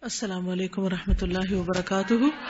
السلام علیکم ورحمۃ اللہ وبرکاتہ۔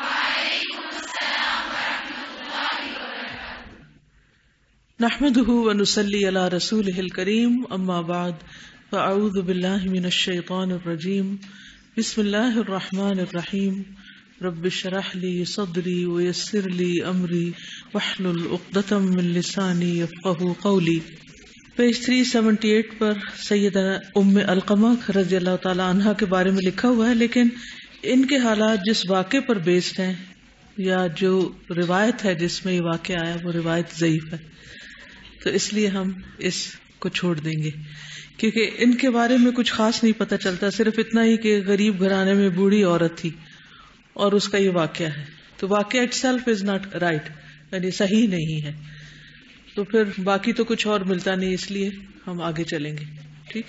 نحمده ونصلی علی رسوله الکریم، اما بعد فاعوذ باللہ من الشیطان الرجیم، بسم اللہ الرحمن الرحیم، رب اشرح لی صدری ویسر لی امری واحلل عقدۃ من لسانی یفقهوا قولی۔ پیج 378 پر سیدنا ام علقمہ رضی اللہ تعالی عنہا کے بارے میں لکھا ہوا ہے، لیکن ان کے حالات جس واقعے پر بیسڈ ہیں یا جو روایت ہے جس میں یہ واقعہ آیا وہ روایت ضعیف ہے، تو اس لیے ہم اس کو چھوڑ دیں گے، کیونکہ ان کے بارے میں کچھ خاص نہیں پتہ چلتا، صرف اتنا ہی کہ غریب گھرانے میں بوڑھی عورت تھی اور اس کا یہ واقعہ ہے، تو واقعہ itself is not right, یعنی صحیح نہیں ہے، تو پھر باقی تو کچھ اور ملتا نہیں، اس لیے ہم آگے چلیں گے۔ ٹھیک،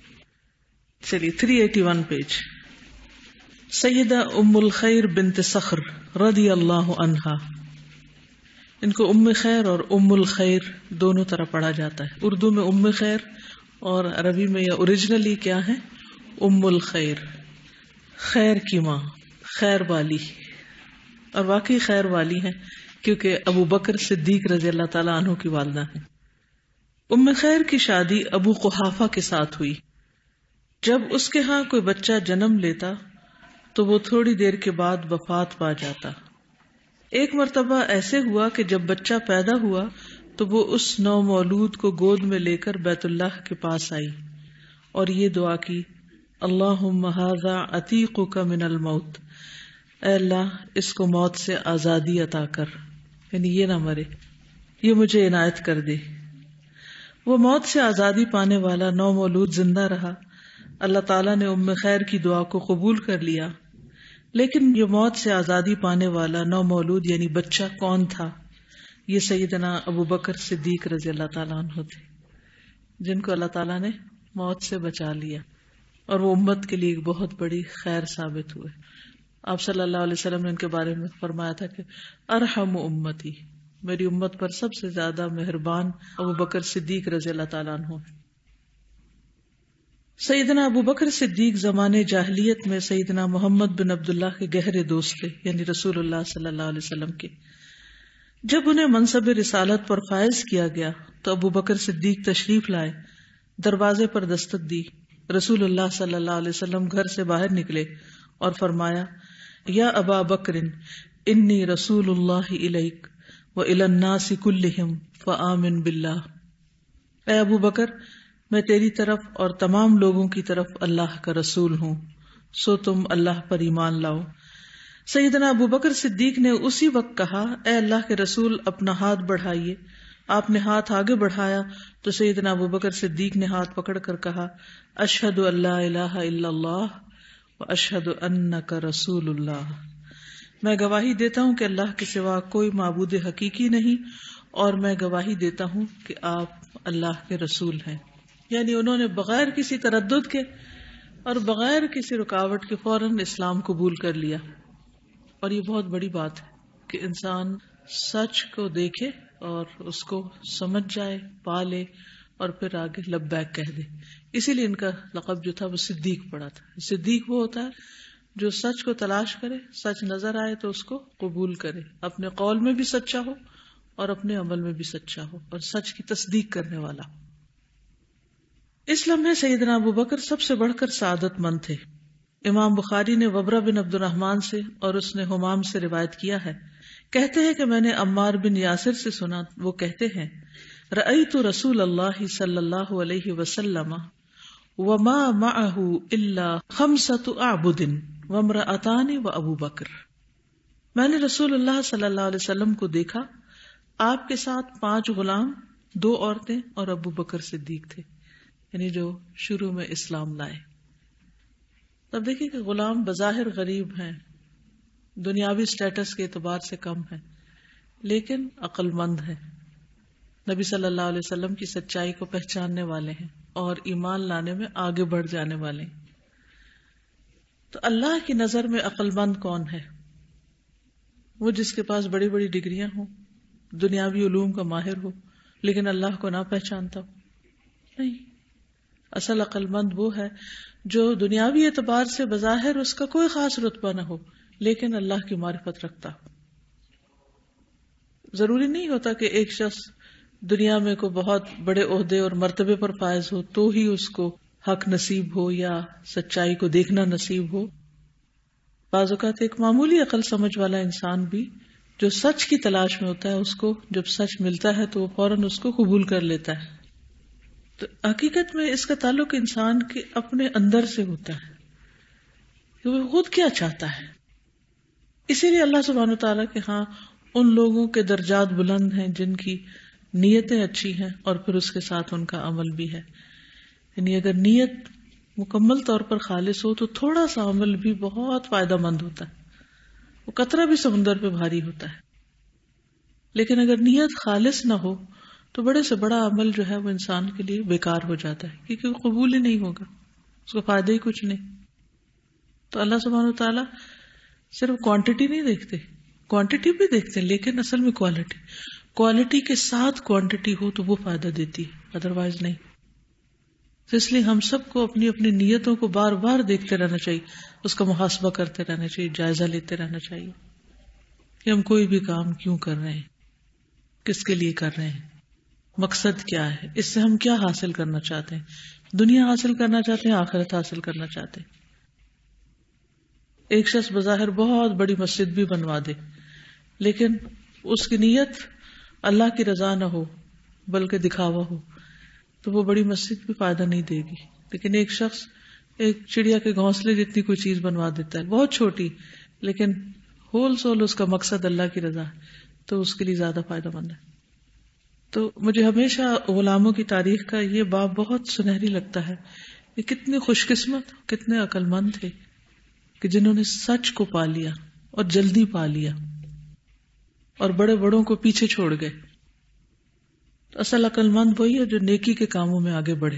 چلیے 381 پیج۔ سیدہ ام الخیر بنت صخر رضی اللہ عنہا، ان کو ام خیر اور ام الخیر دونوں طرح پڑھا جاتا ہے، اردو میں ام خیر اور عربی میں یا اوریجنلی کیا ہے، ام الخیر، خیر کی ماں، خیر والی، اور واقعی خیر والی ہیں کیونکہ ابو بکر صدیق رضی اللہ تعالیٰ عنہ کی والدہ ہیں۔ ام خیر کی شادی ابو قحافہ کے ساتھ ہوئی۔ جب اس کے ہاں کوئی بچہ جنم لیتا تو وہ تھوڑی دیر کے بعد وفات پا جاتا۔ ایک مرتبہ ایسے ہوا کہ جب بچہ پیدا ہوا تو وہ اس نومولود کو گود میں لے کر بیت اللہ کے پاس آئی اور یہ دعا کی، اللہم ھذا عتیقک من الموت، اے اللہ اس کو موت سے آزادی عطا کر، یعنی یہ نہ مرے، یہ مجھے عنایت کر دے۔ وہ موت سے آزادی پانے والا نومولود زندہ رہا۔ اللہ تعالیٰ نے ام خیر کی دعا کو قبول کر لیا، لیکن یہ موت سے آزادی پانے والا نومولود یعنی بچہ کون تھا؟ یہ سیدنا ابو بکر صدیق رضی اللہ تعالیٰ عنہ تھے، جن کو اللہ تعالیٰ نے موت سے بچا لیا، اور وہ امت کے لیے ایک بہت بڑی خیر ثابت ہوئے۔ آپ صلی اللہ علیہ وسلم نے ان کے بارے میں فرمایا تھا کہ ارحم امتی، میری امت پر سب سے زیادہ مہربان ابو بکر صدیق رضی اللہ تعالیٰ عنہ۔ سیدنا ابو بکر صدیق زمانے جاہلیت میں سیدنا محمد بن عبداللہ کے گہرے دوست تھے، یعنی رسول اللہ صلی اللہ علیہ وسلم کے۔ جب انہیں منصب رسالت پر فائز کیا گیا تو ابو بکر صدیق تشریف لائے، دروازے پر دستک دی، رسول اللہ صلی اللہ علیہ وسلم گھر سے باہر نکلے اور فرمایا، یا ابا بکر انی رسول اللہ الیک وإلی الناس کلہم فآمن باللہ، اے ابو بکر میں تیری طرف اور تمام لوگوں کی طرف اللہ کا رسول ہوں، سو تم اللہ پر ایمان لاؤ۔ سیدنا ابو بکر صدیق نے اسی وقت کہا، اے اللہ کے رسول اپنا ہاتھ بڑھائیے۔ آپ نے ہاتھ آگے بڑھایا تو سیدنا ابو بکر صدیق نے ہاتھ پکڑ کر کہا، اشہد ان لا الہ الا اللہ واشہد انک رسول اللہ، میں گواہی دیتا ہوں کہ اللہ کے سوا کوئی معبود حقیقی نہیں، اور میں گواہی دیتا ہوں کہ آپ اللہ کے رسول ہیں۔ یعنی انہوں نے بغیر کسی تردد کے اور بغیر کسی رکاوٹ کے فوراً اسلام قبول کر لیا، اور یہ بہت بڑی بات ہے کہ انسان سچ کو دیکھے اور اس کو سمجھ جائے، پالے، اور پھر آگے لبیک کہہ دے۔ اسی لیے ان کا لقب جو تھا وہ صدیق پڑا تھا۔ صدیق وہ ہوتا ہے جو سچ کو تلاش کرے، سچ نظر آئے تو اس کو قبول کرے، اپنے قول میں بھی سچا ہو اور اپنے عمل میں بھی سچا ہو، اور سچ کی تصدیق کرنے والا۔ اس لمحے سیدنا ابو بکر سب سے بڑھ کر سعادت مند تھے۔ امام بخاری نے وبرہ بن عبد الرحمن سے اور اس نے حمام سے روایت کیا ہے، کہتے ہیں کہ میں نے عمار بن یاسر سے سنا، وہ کہتے ہیں، رأیت رسول اللہ صلی اللہ علیہ وسلم وما معه الا 5 اعبد وامرأتان وابو بکر، میں نے رسول اللہ صلی اللہ علیہ وسلم کو دیکھا، آپ کے ساتھ 5 غلام، 2 عورتیں اور ابو بکر صدیق تھے، یعنی جو شروع میں اسلام لائے۔ تب دیکھیں کہ غلام بظاہر غریب ہیں، دنیاوی سٹیٹس کے اعتبار سے کم ہیں، لیکن عقل مند ہیں، نبی صلی اللہ علیہ وسلم کی سچائی کو پہچاننے والے ہیں اور ایمان لانے میں آگے بڑھ جانے والے ہیں۔ تو اللہ کی نظر میں عقل مند کون ہے؟ وہ جس کے پاس بڑی بڑی ڈگریاں ہوں، دنیاوی علوم کا ماہر ہو، لیکن اللہ کو نہ پہچانتا ہو؟ نہیں، اصل عقل مند وہ ہے جو دنیاوی اعتبار سے بظاہر اس کا کوئی خاص رتبہ نہ ہو لیکن اللہ کی معرفت رکھتا ہو. ضروری نہیں ہوتا کہ ایک شخص دنیا میں کو بہت بڑے عہدے اور مرتبے پر فائز ہو تو ہی اس کو حق نصیب ہو یا سچائی کو دیکھنا نصیب ہو. بعض اوقات ایک معمولی عقل سمجھ والا انسان بھی جو سچ کی تلاش میں ہوتا ہے، اس کو جب سچ ملتا ہے تو وہ فوراً اس کو قبول کر لیتا ہے. تو حقیقت میں اس کا تعلق انسان کے اپنے اندر سے ہوتا ہے کہ وہ خود کیا چاہتا ہے. اسی لیے اللہ سبحانہ وتعالیٰ کے ہاں ان لوگوں کے درجات بلند ہیں جن کی نیتیں اچھی ہیں اور پھر اس کے ساتھ ان کا عمل بھی ہے. یعنی اگر نیت مکمل طور پر خالص ہو تو تھوڑا سا عمل بھی بہت فائدہ مند ہوتا ہے، وہ قطرہ بھی سمندر پہ بھاری ہوتا ہے. لیکن اگر نیت خالص نہ ہو تو بڑے سے بڑا عمل جو ہے وہ انسان کے لیے بیکار ہو جاتا ہے، کیونکہ وہ قبول ہی نہیں ہوگا، اس کو فائدہ ہی کچھ نہیں. تو اللہ سبحانہ وتعالیٰ صرف کوانٹٹی نہیں دیکھتے، کوانٹٹی بھی دیکھتے ہیں لیکن اصل میں کوالٹی کے ساتھ کوانٹٹی ہو تو وہ فائدہ دیتی ہے، ادروائز نہیں. تو اس لیے ہم سب کو اپنی اپنی نیتوں کو بار بار دیکھتے رہنا چاہیے، اس کا محاسبہ کرتے رہنا چاہیے، جائزہ لیتے رہنا چاہیے کہ ہم کوئی بھی کام کیوں کر رہے ہیں، کس کے لیے کر رہے ہیں، مقصد کیا ہے، اس سے ہم کیا حاصل کرنا چاہتے ہیں، دنیا حاصل کرنا چاہتے ہیں، آخرت حاصل کرنا چاہتے ہیں. ایک شخص بظاہر بہت بڑی مسجد بھی بنوا دے لیکن اس کی نیت اللہ کی رضا نہ ہو بلکہ دکھاوا ہو تو وہ بڑی مسجد بھی فائدہ نہیں دے گی. لیکن ایک شخص ایک چڑیا کے گھونسلے جتنی کوئی چیز بنوا دیتا ہے، بہت چھوٹی، لیکن ہول سول اس کا مقصد اللہ کی رضا ہے تو اس کے لیے زیادہ فائدہ مند ہے. تو مجھے ہمیشہ غلاموں کی تاریخ کا یہ باب بہت سنہری لگتا ہے کہ کتنے خوش قسمت، کتنے عقل مند تھے کہ جنہوں نے سچ کو پا لیا اور جلدی پا لیا اور بڑے بڑوں کو پیچھے چھوڑ گئے. اصل عقل مند وہی ہے جو نیکی کے کاموں میں آگے بڑھے.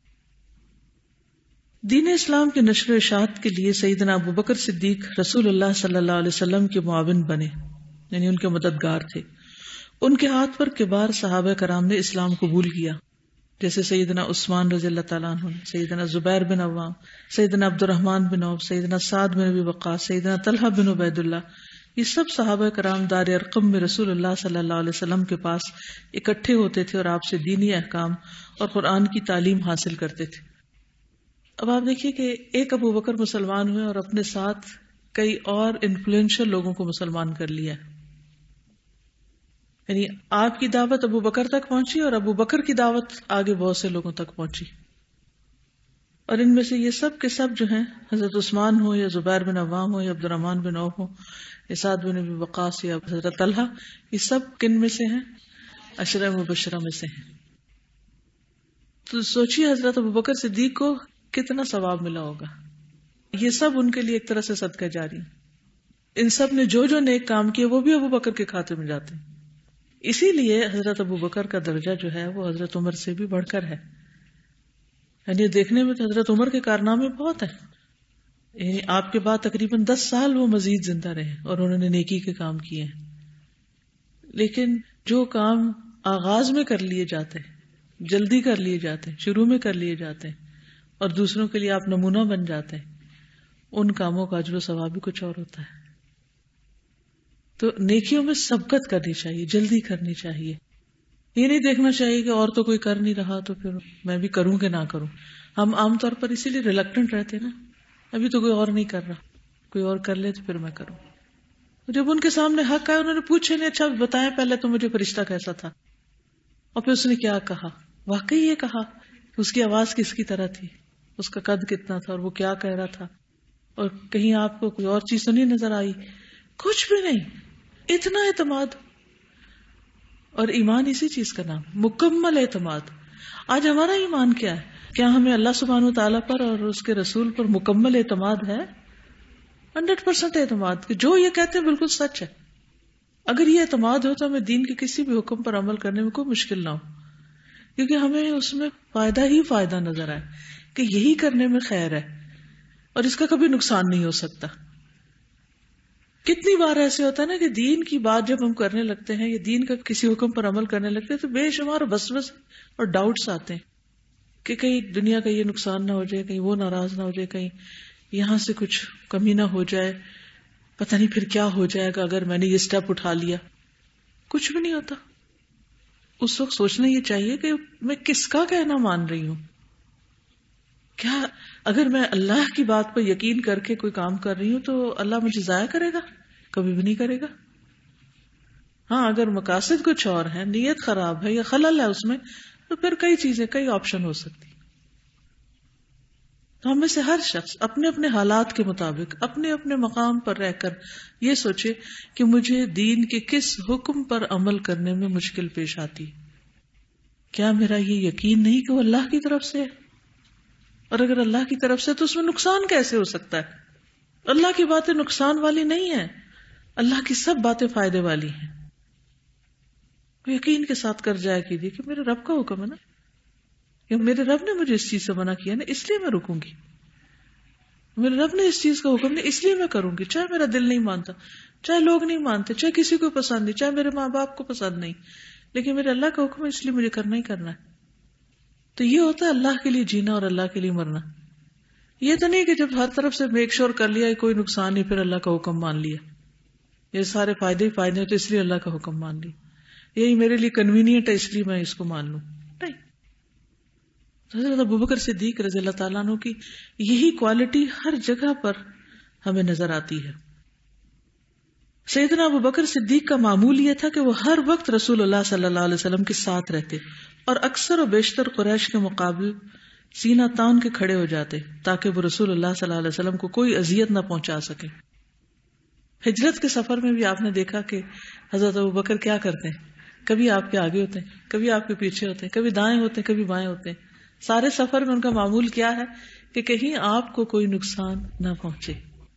دین اسلام کی نشر و اشاعت کے لیے سیدنا ابوبکر صدیق رسول اللہ صلی اللہ علیہ وسلم کے معاون بنے، یعنی ان کے مددگار تھے. ان کے ہاتھ پر کبار صحابہ کرام نے اسلام قبول کیا، جیسے سیدنا عثمان رضی اللہ تعالیٰ عنہ، سیدنا زبیر بن عوام، سیدنا عبد الرحمن بن عوف، سیدنا سعد بن ابی وقاص، سیدنا طلحہ بن عبید اللہ. یہ سب صحابہ کرام دار ارقم میں رسول اللہ صلی اللہ علیہ وسلم کے پاس اکٹھے ہوتے تھے اور آپ سے دینی احکام اور قرآن کی تعلیم حاصل کرتے تھے. اب آپ دیکھیے کہ ایک ابو بکر مسلمان ہوئے اور اپنے ساتھ کئی اور انفلوئنشل لوگوں کو مسلمان کر لیا. یعنی آپ کی دعوت ابو بکر تک پہنچی اور ابو بکر کی دعوت آگے بہت سے لوگوں تک پہنچی. اور ان میں سے یہ سب کے سب جو ہیں، حضرت عثمان ہو یا زبیر بن عوام ہو یا عبد الرحمن بن عوف ہو یا سعد بن ابی وقاص یا حضرت طلحہ، یہ سب کن میں سے ہیں؟ عشرہ مبشرہ میں سے ہیں. تو سوچیے حضرت ابوبکر صدیق کو کتنا ثواب ملا ہوگا. یہ سب ان کے لیے ایک طرح سے صدقہ جاری. ان سب نے جو جو نیک کام کیے وہ بھی ابوبکر کے کھاتے میں جاتے ہیں. اسی لیے حضرت ابوبکر کا درجہ جو ہے وہ حضرت عمر سے بھی بڑھ کر ہے. یعنی دیکھنے میں تو حضرت عمر کے کارنامے بہت ہیں، یعنی آپ کے بعد تقریباً 10 سال وہ مزید زندہ رہے اور انہوں نے نیکی کے کام کیے ہیں. لیکن جو کام آغاز میں کر لیے جاتے ہیں، جلدی کر لیے جاتے ہیں، شروع میں کر لیے جاتے ہیں اور دوسروں کے لیے آپ نمونہ بن جاتے ہیں، ان کاموں کا اجر و ثواب بھی کچھ اور ہوتا ہے. تو نیکیوں میں سبقت کرنی چاہیے، جلدی کرنی چاہیے. یہ نہیں دیکھنا چاہیے کہ اور تو کوئی کر نہیں رہا تو پھر میں بھی کروں کہ نہ کروں. ہم عام طور پر اسی لیے ریلکٹنٹ رہتے ہیں نا، ابھی تو کوئی اور نہیں کر رہا، کوئی اور کر لے تو پھر میں کروں. جب ان کے سامنے حق آئے انہوں نے پوچھے نہیں، اچھا بتائیں پہلے تو مجھے فرشتہ کیسا تھا، اور پھر اس نے کیا کہا، واقعی یہ کہا، اس کی آواز کس کی طرح تھی، اس کا قد کتنا تھا اور وہ کیا کہہ رہا تھا، اور کہیں آپ کو کوئی اور چیز تو نہیں نظر آئی، کچھ بھی نہیں. اتنا اعتماد. اور ایمان اسی چیز کا نام، مکمل اعتماد. آج ہمارا ایمان کیا ہے؟ کیا ہمیں اللہ سبحانہ و تعالیٰ پر اور اس کے رسول پر مکمل اعتماد ہے؟ 100% اعتماد کہ جو یہ کہتے ہیں بالکل سچ ہے. اگر یہ اعتماد ہو تو ہمیں دین کے کسی بھی حکم پر عمل کرنے میں کوئی مشکل نہ ہو، کیونکہ ہمیں اس میں فائدہ ہی فائدہ نظر آئے کہ یہی کرنے میں خیر ہے اور اس کا کبھی نقصان نہیں ہو سکتا. کتنی بار ایسے ہوتا ہے نا کہ دین کی بات جب ہم کرنے لگتے ہیں یا دین کا کسی حکم پر عمل کرنے لگتے ہیں تو بے شمار وسوسے اور ڈاؤٹس آتے ہیں کہ کہیں دنیا کا یہ نقصان نہ ہو جائے، کہیں وہ ناراض نہ ہو جائے، کہیں یہاں سے کچھ کمی نہ ہو جائے، پتہ نہیں پھر کیا ہو جائے گا اگر میں نے یہ سٹیپ اٹھا لیا. کچھ بھی نہیں ہوتا. اس وقت سوچنا یہ چاہیے کہ میں کس کا کہنا مان رہی ہوں. کیا اگر میں اللہ کی بات پر یقین کر کے کوئی کام کر رہی ہوں تو اللہ مجھے ضائع کرے گا؟ کبھی بھی نہیں کرے گا. ہاں اگر مقاصد کچھ اور ہیں، نیت خراب ہے یا خلل ہے اس میں، تو پھر کئی چیزیں، کئی آپشن ہو سکتی. تو ہم میں سے ہر شخص اپنے اپنے حالات کے مطابق اپنے اپنے مقام پر رہ کر یہ سوچے کہ مجھے دین کے کس حکم پر عمل کرنے میں مشکل پیش آتی ہے. کیا میرا یہ یقین نہیں کہ وہ اللہ کی طرف سے ہے؟ اور اگر اللہ کی طرف سے تو اس میں نقصان کیسے ہو سکتا ہے؟ اللہ کی باتیں نقصان والی نہیں ہیں، اللہ کی سب باتیں فائدے والی ہیں. یقین کے ساتھ کر جایا کیجیے کہ میرے رب کا حکم ہے نا، کہ میرے رب نے مجھے اس چیز سے منع کیا نا، اس لیے میں رکوں گی. میرے رب نے اس چیز کا حکم نہیں، اس لیے میں کروں گی، چاہے میرا دل نہیں مانتا، چاہے لوگ نہیں مانتے، چاہے کسی کو پسند نہیں، چاہے میرے ماں باپ کو پسند نہیں، لیکن میرے اللہ کا حکم ہے اس لیے مجھے کرنا ہی کرنا ہے. تو یہ ہوتا ہے اللہ کے لیے جینا اور اللہ کے لیے مرنا. یہ تو نہیں کہ جب ہر طرف سے میک شور کر لیا کوئی نقصان نہیں پھر اللہ کا حکم مان لیا، یہ سارے فائدے ہی فائدے ہیں تو اس لیے اللہ کا حکم مان لی، یہی میرے لیے کنوینئنٹ ہے اس لیے میں اس کو مان لوں. نہیں. حضرت ابوبکر صدیق رضی اللہ تعالیٰ عنہ کی یہی کوالٹی ہر جگہ پر ہمیں نظر آتی ہے. سیدنا ابوبکر صدیق کا معمول یہ تھا کہ وہ ہر وقت رسول اللہ صلی اللہ علیہ وسلم کے ساتھ رہتے اور اکثر و بیشتر قریش کے مقابل سینہ تان کے کھڑے ہو جاتے تاکہ وہ رسول اللہ صلی اللہ علیہ وسلم کو کوئی اذیت نہ پہنچا سکے. ہجرت کے سفر میں بھی آپ نے دیکھا کہ حضرت ابوبکر کیا کرتے ہیں، کبھی آپ کے آگے ہوتے ہیں، کبھی آپ کے پیچھے ہوتے ہیں، کبھی دائیں ہوتے ہیں، کبھی بائیں ہوتے ہیں. سارے سفر میں ان کا معمول کیا ہے کہ کہیں آپ کو کوئی نقصان نہ پہنچے.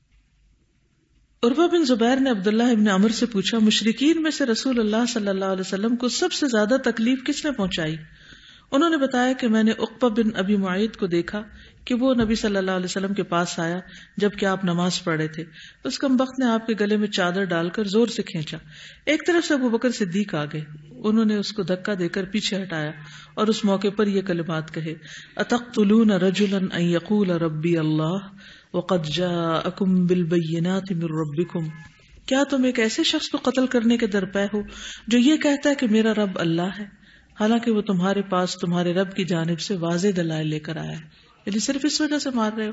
عروہ بن زبیر نے عبداللہ ابن عمر سے پوچھا، مشرکین میں سے رسول اللہ صلی اللہ علیہ وسلم کو سب سے زیادہ تکلیف کس نے پہنچائی؟ انہوں نے بتایا کہ میں نے عقبہ بن ابی معیط کو دیکھا کہ وہ نبی صلی اللہ علیہ وسلم کے پاس آیا جبکہ آپ نماز پڑھ رہے تھے. اس کمبخت نے آپ کے گلے میں چادر ڈال کر زور سے کھینچا. ایک طرف سے ابوبکر صدیق آ گئے، انہوں نے اس کو دھکا دے کر پیچھے ہٹایا اور اس موقع پر یہ کلمات کہے، اتقتلون رجلا ان یقول ربی اللہ وقد جاءکم بالبینات من ربکم، کیا تم ایک ایسے شخص کو قتل کرنے کے درپے ہو جو یہ کہتا ہے کہ میرا رب اللہ ہے، حالانکہ وہ تمہارے پاس تمہارے رب کی جانب سے واضح دلائل لے کر آیا ہے، یعنی صرف اس وجہ سے مار رہے ہو.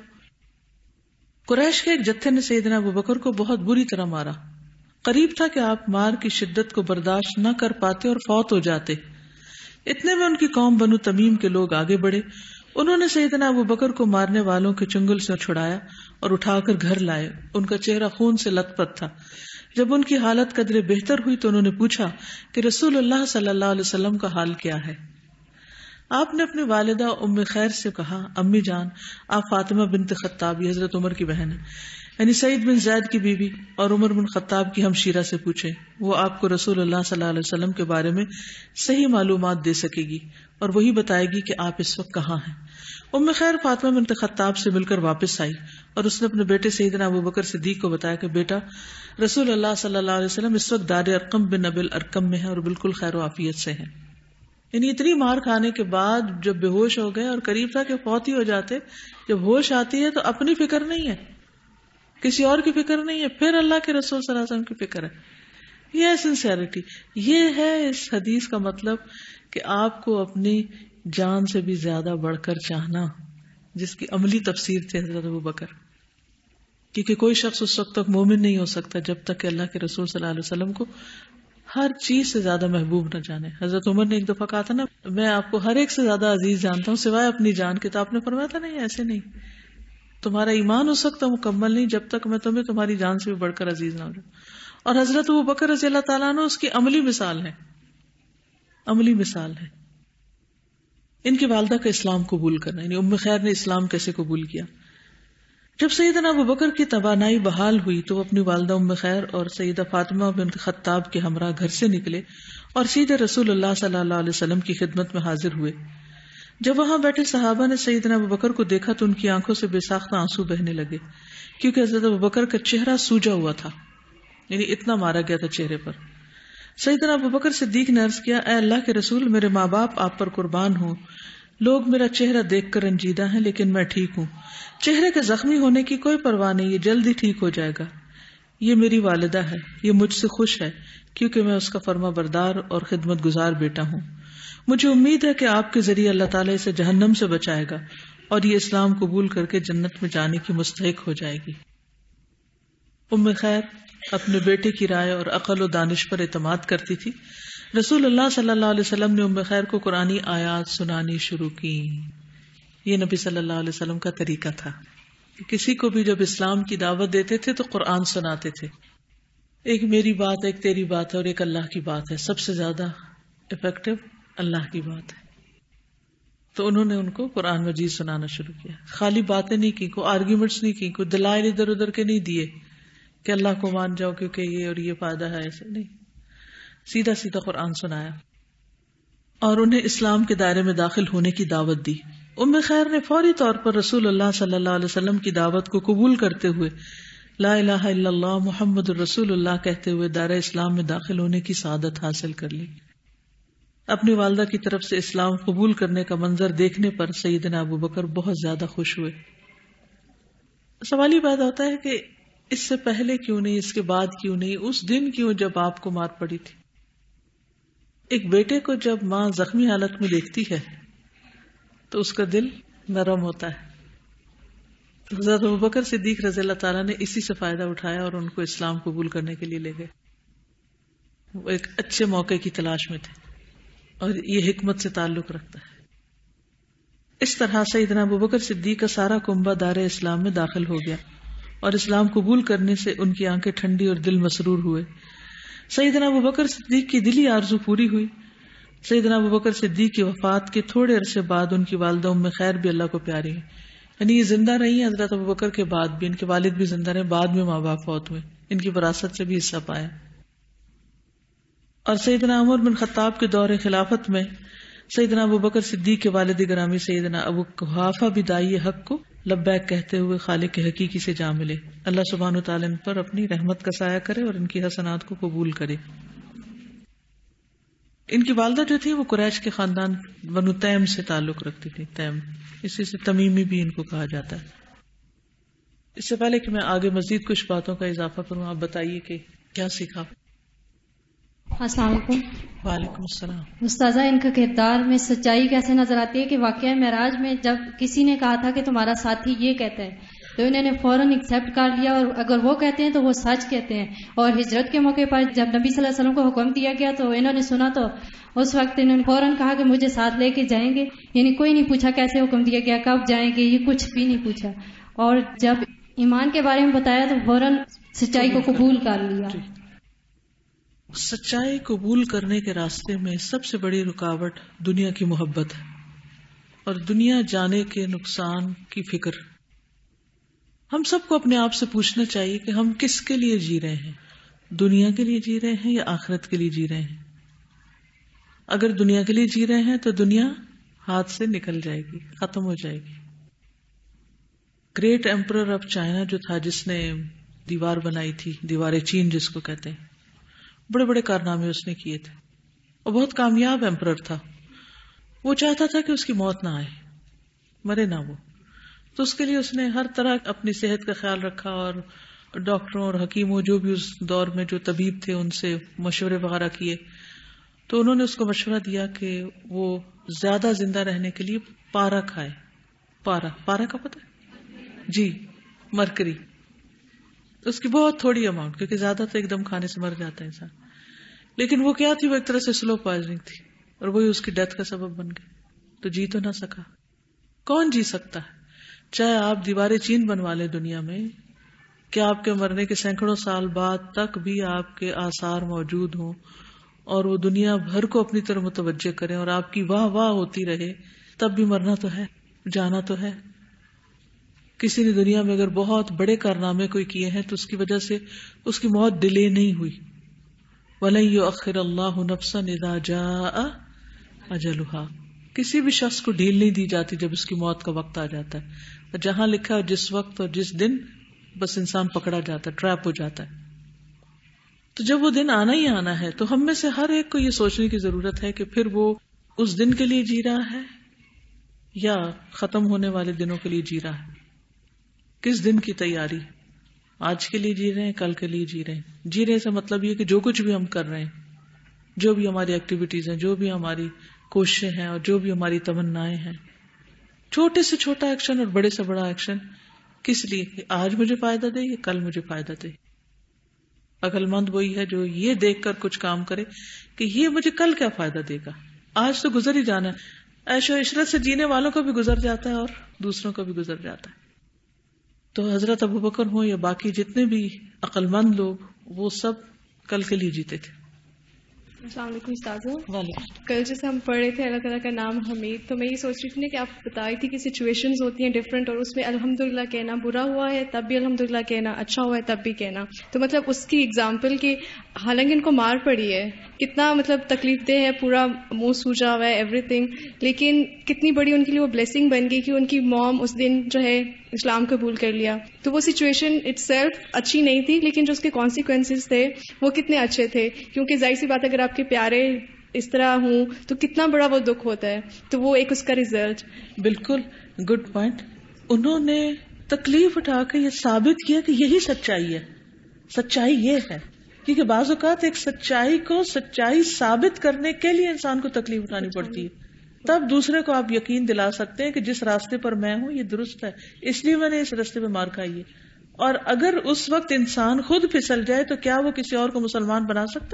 قریش کے ایک جتھے نے سیدنا ابوبکر کو بہت بری طرح مارا. قریب تھا کہ آپ مار کی شدت کو برداشت نہ کر پاتے اور فوت ہو جاتے. اتنے میں ان کی قوم بنو تمیم کے لوگ آگے بڑھے. انہوں نے سیدنا ابوبکر کو مارنے والوں کے چنگل سے چھڑایا اور اٹھا کر گھر لائے. ان کا چہرہ خون سے لت پت تھا. جب ان کی حالت قدرے بہتر ہوئی تو انہوں نے پوچھا کہ رسول اللہ صلی اللہ علیہ وسلم کا حال کیا ہے؟ آپ نے اپنی والدہ ام خیر سے کہا، امی جان، آپ فاطمہ بنت خطاب، یہ حضرت عمر کی بہن ہے، یعنی سعید بن زید کی بیوی اور عمر بن خطاب کی ہمشیرہ سے پوچھیں، وہ آپ کو رسول اللہ صلی اللہ علیہ وسلم کے بارے میں صحیح معلومات دے سکے گی اور وہی بتائے گی کہ آپ اس وقت کہاں ہیں. ام خیر فاطمہ بنت خطاب سے مل کر واپس آئی اور اس نے اپنے بیٹے سیدنا ابوبکر صدیق کو بتایا کہ بیٹا، رسول اللہ صلی اللہ علیہ وسلم اس وقت دار ارقم بن ابی الارقم میں ہے اور بالکل خیر و عافیت سے ہیں. یعنی اتنی مار کھانے کے بعد جب بے ہوش ہو گئے اور قریب تھا کہ فوت ہی ہو جاتے، جب ہوش آتی ہے تو اپنی فکر نہیں ہے، کسی اور کی فکر نہیں ہے، پھر اللہ کے رسول صلی اللہ علیہ وسلم کی فکر ہے. یہ ہے سنسیئرٹی، یہ ہے اس حدیث کا مطلب کہ آپ کو اپنی جان سے بھی زیادہ بڑھ کر چاہنا، جس کی عملی تفسیر تھی حضرت ابوبکر. کیونکہ کوئی شخص اس وقت تک مومن نہیں ہو سکتا جب تک کہ اللہ کے رسول صلی اللہ علیہ وسلم کو ہر چیز سے زیادہ محبوب نہ جانے. حضرت عمر نے ایک دفعہ کہا تھا نا، میں آپ کو ہر ایک سے زیادہ عزیز جانتا ہوں سوائے اپنی جان کے. تو آپ نے فرمایا تھا نہیں، ایسے نہیں، تمہارا ایمان ہو سکتا مکمل نہیں جب تک میں تمہیں تمہاری جان سے بھی بڑھ کر عزیز نہ ہو جاؤں. اور حضرت ابوبکر رضی اللہ تعالیٰ عنہ اس کی عملی مثال ہے، عملی مثال ہے. ان کی والدہ کا اسلام قبول کرنا، یعنی ام خیر نے اسلام کیسے قبول کیا. جب سیدنا ابوبکر کی توانائی بحال ہوئی تو وہ اپنی والدہ ام خیر اور سیدہ فاطمہ بنت خطاب کے ہمراہ گھر سے نکلے اور سیدھے رسول اللہ صلی اللہ علیہ وسلم کی خدمت میں حاضر ہوئے. جب وہاں بیٹھے صحابہ نے سیدنا ابوبکر کو دیکھا تو ان کی آنکھوں سے بے ساختہ آنسو بہنے لگے، کیونکہ حضرت ابوبکر کا چہرہ سوجا ہوا تھا، یعنی اتنا مارا گیا تھا چہرے پر. سیدنا ابوبکر صدیق نے عرض کیا، اے اللہ کے رسول، میرے ماں باپ آپ پر قربان ہوں، لوگ میرا چہرہ دیکھ کر رنجیدہ ہیں لیکن میں ٹھیک ہوں. چہرے کے زخمی ہونے کی کوئی پرواہ نہیں، یہ جلدی ٹھیک ہو جائے گا. یہ میری والدہ ہے، یہ مجھ سے خوش ہے کیونکہ میں اس کا فرما بردار اور خدمت گزار بیٹا ہوں. مجھے امید ہے کہ آپ کے ذریعے اللہ تعالیٰ اسے جہنم سے بچائے گا اور یہ اسلام قبول کر کے جنت میں جانے کی مستحق ہو جائے گی. ام خیر اپنے بیٹے کی رائے اور عقل و دانش پر اعتماد کرتی تھی. رسول اللہ صلی اللہ علیہ وسلم نے ام خیر کو قرآنی آیات سنانی شروع کی. یہ نبی صلی اللہ علیہ وسلم کا طریقہ تھا. کسی کو بھی جب اسلام کی دعوت دیتے تھے تو قرآن سناتے تھے. ایک میری بات ہے، ایک تیری بات ہے اور ایک اللہ کی بات ہے. سب سے زیادہ افیکٹو اللہ کی بات ہے. تو انہوں نے ان کو قرآن مجید سنانا شروع کیا. خالی باتیں نہیں کی، کوئی آرگیومنٹس نہیں کی، کوئی دلائل ادھر ادھر کے نہیں دیے کہ اللہ کو مان جاؤ کیونکہ یہ اور یہ فائدہ ہے، ایسے نہیں. سیدھا سیدھا قرآن سنایا اور انہیں اسلام کے دائرے میں داخل ہونے کی دعوت دی. ام خیر نے فوری طور پر رسول اللہ صلی اللہ علیہ وسلم کی دعوت کو قبول کرتے ہوئے لا الہ الا اللہ محمد الرسول اللہ کہتے ہوئے دائرہ اسلام میں داخل ہونے کی سعادت حاصل کر لی. اپنی والدہ کی طرف سے اسلام قبول کرنے کا منظر دیکھنے پر سیدنا ابو بکر بہت زیادہ خوش ہوئے. سوال یہ پیدا ہوتا ہے کہ اس سے پہلے کیوں نہیں، اس کے بعد کیوں نہیں، اس دن کیوں جب آپ کو مار پڑی تھی. ایک بیٹے کو جب ماں زخمی حالت میں دیکھتی ہے تو اس کا دل نرم ہوتا ہے. حضرت ابوبکر صدیق رضی اللہ تعالیٰ نے اسی سے فائدہ اٹھایا اور ان کو اسلام قبول کرنے کے لیے لے گئے. وہ ایک اچھے موقع کی تلاش میں تھے اور یہ حکمت سے تعلق رکھتا ہے. اس طرح سیدنا ابوبکر صدیق کا سارا کنبہ دار اسلام میں داخل ہو گیا اور اسلام قبول کرنے سے ان کی آنکھیں ٹھنڈی اور دل مسرور ہوئے. سیدنا ابوبکر صدیق کی دلی آرزو پوری ہوئی. سیدنا ابوبکر صدیق کی وفات کے تھوڑے عرصے بعد ان کی والدہ ام خیر بھی اللہ کو پیاری ہیں. یعنی یہ زندہ رہی ہیں حضرت ابوبکر کے بعد بھی، ان کے والد بھی زندہ رہے، بعد میں ماں باپ فوت ہوئے، ان کی وراثت سے بھی حصہ پایا. اور سیدنا عمر بن خطاب کے دور خلافت میں سیدنا ابوبکر صدیق کے والد گرامی سیدنا ابو قحافہ بھی دائی حق کو لبیک کہتے ہوئے خالق حقیقی سے جا ملے. اللہ سبحانہ وتعالی ان پر اپنی رحمت کا سایہ کرے اور ان کی حسنات کو قبول کرے. ان کی والدہ جو تھی وہ قریش کے خاندان بنو تیم سے تعلق رکھتی تھی. تیم اسی سے تمیمی بھی ان کو کہا جاتا ہے. اس سے پہلے کہ میں آگے مزید کچھ باتوں کا اضافہ کروں، آپ بتائیے کہ کیا سیکھا. السلام علیکم. وعلیکم السلام. استاذہ، ان کا کردار میں سچائی کیسے نظر آتی ہے کہ واقعہ معراج میں جب کسی نے کہا تھا کہ تمہارا ساتھی یہ کہتا ہے تو انہوں نے فوراً ایکسیپٹ کر لیا، اور اگر وہ کہتے ہیں تو وہ سچ کہتے ہیں. اور ہجرت کے موقع پر جب نبی صلی اللہ علیہ وسلم کو حکم دیا گیا تو انہوں نے سنا تو اس وقت انہوں نے فوراً کہا کہ مجھے ساتھ لے کے جائیں گے. یعنی کوئی نہیں پوچھا کیسے حکم دیا گیا، کب جائیں گے، یہ کچھ بھی نہیں پوچھا. اور جب ایمان کے بارے میں بتایا تو فوراً سچائی کو قبول کر لیا. سچائی قبول کرنے کے راستے میں سب سے بڑی رکاوٹ دنیا کی محبت ہے اور دنیا جانے کے نقصان کی فکر. ہم سب کو اپنے آپ سے پوچھنا چاہیے کہ ہم کس کے لیے جی رہے ہیں، دنیا کے لیے جی رہے ہیں یا آخرت کے لیے جی رہے ہیں. اگر دنیا کے لیے جی رہے ہیں تو دنیا ہاتھ سے نکل جائے گی، ختم ہو جائے گی. گریٹ ایمپرر آف چائنا جو تھا، جس نے دیوار بنائی تھی، دیوار چین جس کو کہتے ہیں، بڑے بڑے کارنامے اس نے کیے تھے اور بہت کامیاب ایمپرر تھا. وہ چاہتا تھا کہ اس کی موت نہ آئے، مرے نہ وہ. تو اس کے لیے اس نے ہر طرح اپنی صحت کا خیال رکھا اور ڈاکٹروں اور حکیموں جو بھی اس دور میں جو طبیب تھے ان سے مشورے وغیرہ کیے. تو انہوں نے اس کو مشورہ دیا کہ وہ زیادہ زندہ رہنے کے لیے پارا کھائے. پارا کا پتہ ہے جی، مرکری. اس کی بہت تھوڑی اماؤنٹ، کیونکہ زیادہ تو ایک دم کھانے سے مر جاتا ہے انسان. لیکن وہ کیا تھی، وہ ایک طرح سے سلو پوائزننگ تھی اور وہی اس کی ڈیتھ کا سبب بن گئی. تو جی تو نہ سکا. کون جی سکتا ہے؟ چاہے آپ دیواریں چین بنوا لیں دنیا میں، کہ آپ کے مرنے کے سینکڑوں سال بعد تک بھی آپ کے آثار موجود ہوں اور وہ دنیا بھر کو اپنی طرف متوجہ کریں اور آپ کی واہ واہ ہوتی رہے، تب بھی مرنا تو ہے، جانا تو ہے. کسی نے دنیا میں اگر بہت بڑے کارنامے کوئی کیے ہیں تو اس کی وجہ سے اس کی موت ڈیلے نہیں ہوئی. وَلَن يُؤَخِّرَ اللَّهُ نَفْسًا إِذَا جَاءَ أَجَلُهَا. کسی بھی شخص کو ڈھیل نہیں دی جاتی جب اس کی موت کا وقت آ جاتا ہے. اور جہاں لکھا ہے جس وقت اور جس دن، بس انسان پکڑا جاتا ہے، ٹریپ ہو جاتا ہے. تو جب وہ دن آنا ہی آنا ہے تو ہم میں سے ہر ایک کو یہ سوچنے کی ضرورت ہے کہ پھر وہ اس دن کے لیے جی رہا ہے یا ختم ہونے والے دنوں کے لیے جی رہا ہے؟ کس دن کی تیاری؟ آج کے لیے جی رہے ہیں، کل کے لیے جی رہے ہیں؟ جی رہے سے مطلب یہ کہ جو کچھ بھی ہم کر رہے ہیں، جو بھی ہماری ایکٹیویٹیز ہیں، جو بھی ہماری کوششیں ہیں اور جو بھی ہماری تمنائیں ہیں، چھوٹے سے چھوٹا ایکشن اور بڑے سے بڑا ایکشن کس لیے؟ کہ آج مجھے فائدہ دے یا کل مجھے فائدہ دے. عقل مند وہی ہے جو یہ دیکھ کر کچھ کام کرے کہ یہ مجھے کل کیا فائدہ دے گا. آج تو گزر ہی جانا ہے، عیش و عشرت سے جینے والوں کا بھی گزر جاتا ہے اور دوسروں کا بھی گزر جاتا ہے. تو حضرت ابوبکر ہوں یا باقی جتنے بھی عقل مند لوگ، وہ سب کل کے لیے جیتے تھے. السلام علیکم استاذہ. کل جیسے ہم پڑھ رہے تھے اللہ تعالیٰ کا نام حمید، تو میں یہ سوچ رہی تھی کہ آپ بتائی تھی کہ سچویشنز ہوتی ہیں ڈفرینٹ، اور اس میں الحمدللہ کہنا، برا ہوا ہے تب بھی الحمدللہ کہنا، اچھا ہوا ہے تب بھی کہنا. تو مطلب اس کی اگزامپل کہ حالانکہ ان کو مار پڑی ہے، کتنا مطلب تکلیف دہ ہے، پورا منہ سوجا ہوا ہے ایوری تھنگ، لیکن کتنی بڑی ان کے لیے وہ بلیسنگ بن گئی کہ ان کی موم اس دن جو ہے اسلام قبول کر لیا. تو وہ سچویشن اٹ سیلف اچھی نہیں تھی، لیکن جو اس کے کانسیکوینسز تھے وہ کتنے اچھے تھے، کیونکہ ظاہر سی بات اگر آپ کے پیارے اس طرح ہوں تو کتنا بڑا وہ دکھ ہوتا ہے. تو وہ ایک اس کا ریزلٹ. بالکل گڈ پوائنٹ. انہوں نے تکلیف اٹھا کے یہ ثابت کیا کہ یہی سچائی ہے. سچائی یہ ہے، کیونکہ بعض اوقات ایک سچائی کو سچائی ثابت کرنے کے لیے انسان کو تکلیف اٹھانی پڑتی ہے، تب دوسرے کو آپ یقین دلا سکتے ہیں کہ جس راستے پر میں ہوں یہ درست ہے، اس لیے میں نے اس راستے پہ مار کھائی ہے. اور اگر اس وقت انسان خود پھسل جائے تو کیا وہ کسی اور کو مسلمان بنا سکتا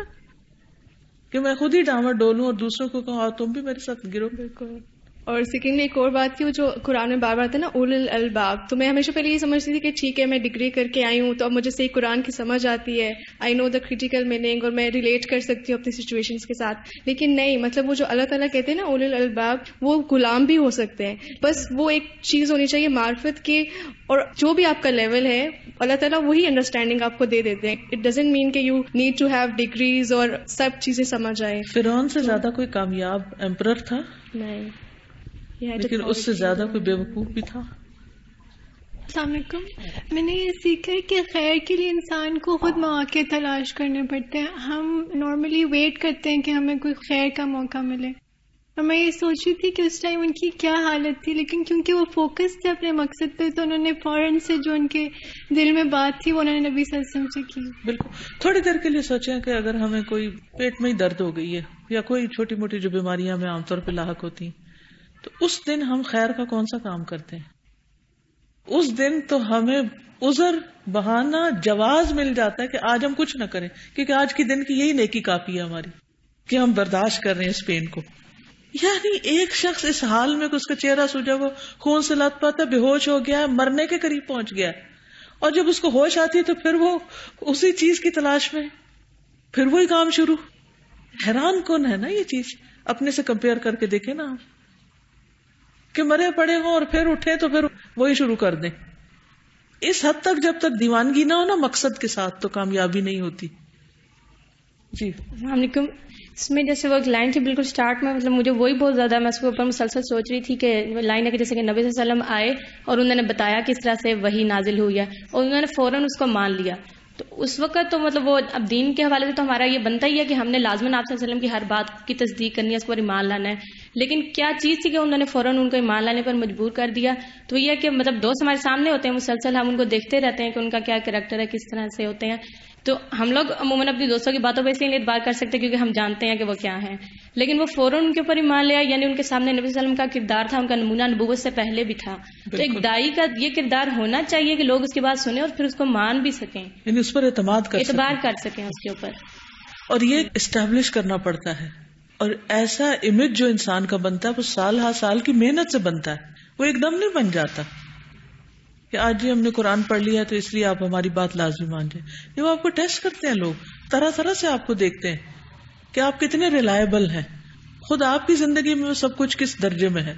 کہ میں خود ہی ڈامر ڈولوں اور دوسروں کو کہوں تم بھی میرے ساتھ گرو؟ بالکل. اور سیکنڈلی ایک اور بات کی، وہ جو قرآن میں بار بار تھا نا اول الالباب، تو میں ہمیشہ پہلے یہ سمجھتی تھی کہ ٹھیک ہے میں ڈگری کر کے آئی ہوں تو اب مجھے صحیح قرآن کی سمجھ آتی ہے، آئی نو دا کریٹیکل میننگ، اور میں ریلیٹ کر سکتی ہوں اپنی سچویشنز کے ساتھ. لیکن نہیں، مطلب وہ جو اللہ تعالیٰ کہتے ہیں نا اول الالباب، وہ غلام بھی ہو سکتے ہیں. بس وہ ایک چیز ہونی چاہیے معرفت کی، اور جو بھی آپ کا لیول ہے اللہ تعالیٰ وہی انڈرسٹینڈنگ آپ کو دے دیتے ہیں. اٹ ڈزنٹ مین کہ you need to have degrees اور سب چیزیں سمجھ آئے. فرعون سے زیادہ کوئی کامیاب ایمپرر تھا نہیں، لیکن اس سے زیادہ کوئی بیوقوف بھی تھا. السلام علیکم. میں نے یہ سیکھا ہے کہ خیر کے لیے انسان کو خود مواقع تلاش کرنے پڑتے ہیں. ہم نارملی ویٹ کرتے ہیں کہ ہمیں کوئی خیر کا موقع ملے، اور میں یہ سوچ رہی تھی کہ اس ٹائم ان کی کیا حالت تھی، لیکن کیونکہ وہ فوکس تھے اپنے مقصد پہ تو انہوں نے فوراً سے جو ان کے دل میں بات تھی وہ انہوں نے نبی صلی اللہ علیہ وسلم سے کی. بالکل. تھوڑی دیر کے لیے سوچیں کہ اگر ہمیں کوئی پیٹ میں ہی درد ہو گئی ہے یا کوئی چھوٹی موٹی جو بیماریاں ہمیں عام طور پہ لاحق ہوتی ہیں، تو اس دن ہم خیر کا کون سا کام کرتے ہیں؟ اس دن تو ہمیں عذر، بہانہ، جواز مل جاتا ہے کہ آج ہم کچھ نہ کریں، کیونکہ آج کے دن کی یہی نیکی کافی ہے ہماری کہ ہم برداشت کر رہے ہیں اس پین کو. یعنی ایک شخص اس حال میں کہ اس کا چہرہ سوجا، وہ خون سے لت پت ہے، بے ہوش ہو گیا ہے، مرنے کے قریب پہنچ گیا ہے، اور جب اس کو ہوش آتی ہے تو پھر وہ اسی چیز کی تلاش میں، پھر وہی کام شروع. حیران کن ہے نا یہ چیز. اپنے سے کمپیئر کر کے دیکھیں نا کہ مرے پڑے ہوں اور پھر اٹھے تو پھر وہی شروع کر دیں. اس حد تک جب تک دیوانگی نہ ہو نا مقصد کے ساتھ تو کامیابی نہیں ہوتی. جی السلام علیکم. اس میں جیسے وہ لائن تھی بالکل سٹارٹ میں، مطلب مجھے وہی بہت زیادہ، میں اس کے اوپر مسلسل سوچ رہی تھی کہ لائن ہے کہ جیسے کہ نبی صلی اللہ علیہ وسلم آئے اور انہوں نے بتایا کس طرح سے وحی نازل ہوئی ہے اور انہوں نے فوراً اس کو مان لیا. تو اس وقت تو مطلب وہ اب دین کے حوالے سے تو ہمارا یہ بنتا ہی ہے کہ ہم نے لازماً آپ صلی اللہ علیہ وسلم کی ہر بات کی تصدیق کرنی ہے، اس پر ایمان لانا ہے. لیکن کیا چیز تھی کہ انہوں نے فوراً ان کو ایمان لانے پر مجبور کر دیا؟ تو یہ ہے کہ مطلب دوست ہمارے سامنے ہوتے ہیں مسلسل، ہم ان کو دیکھتے رہتے ہیں کہ ان کا کیا کریکٹر ہے، کس طرح سے ہوتے ہیں. تو ہم لوگ عموماً اپنی دوستوں کی باتوں پہ اس لیے اعتبار کر سکتے ہیں کیونکہ ہم جانتے ہیں کہ وہ کیا ہیں، لیکن وہ فوراً ان کے اوپر ایمان لیا، یعنی ان کے سامنے نبی صلی اللہ علیہ وسلم کا کردار تھا، ان کا نمونہ نبوت سے پہلے بھی تھا. تو ایک داعی کا یہ کردار ہونا چاہیے کہ لوگ اس کی بات سنیں اور پھر اس کو مان بھی سکیں، یعنی اس پر اعتبار کر سکیں اس کے اوپر. اور یہ اسٹیبلش کرنا پڑتا ہے. اور ایسا امیج جو انسان کا بنتا ہے وہ سال ہر سال کی محنت سے بنتا ہے، وہ ایک دم نہیں بن جاتا کہ آج ہی ہم نے قرآن پڑھ لیا تو اس لیے آپ ہماری بات لازمی مان جائیں. یہ وہ آپ کو ٹیسٹ کرتے ہیں، لوگ طرح طرح سے آپ کو دیکھتے ہیں کہ آپ کتنے ریلائبل ہیں. خود آپ کی زندگی میں وہ سب کچھ کس درجے میں ہے.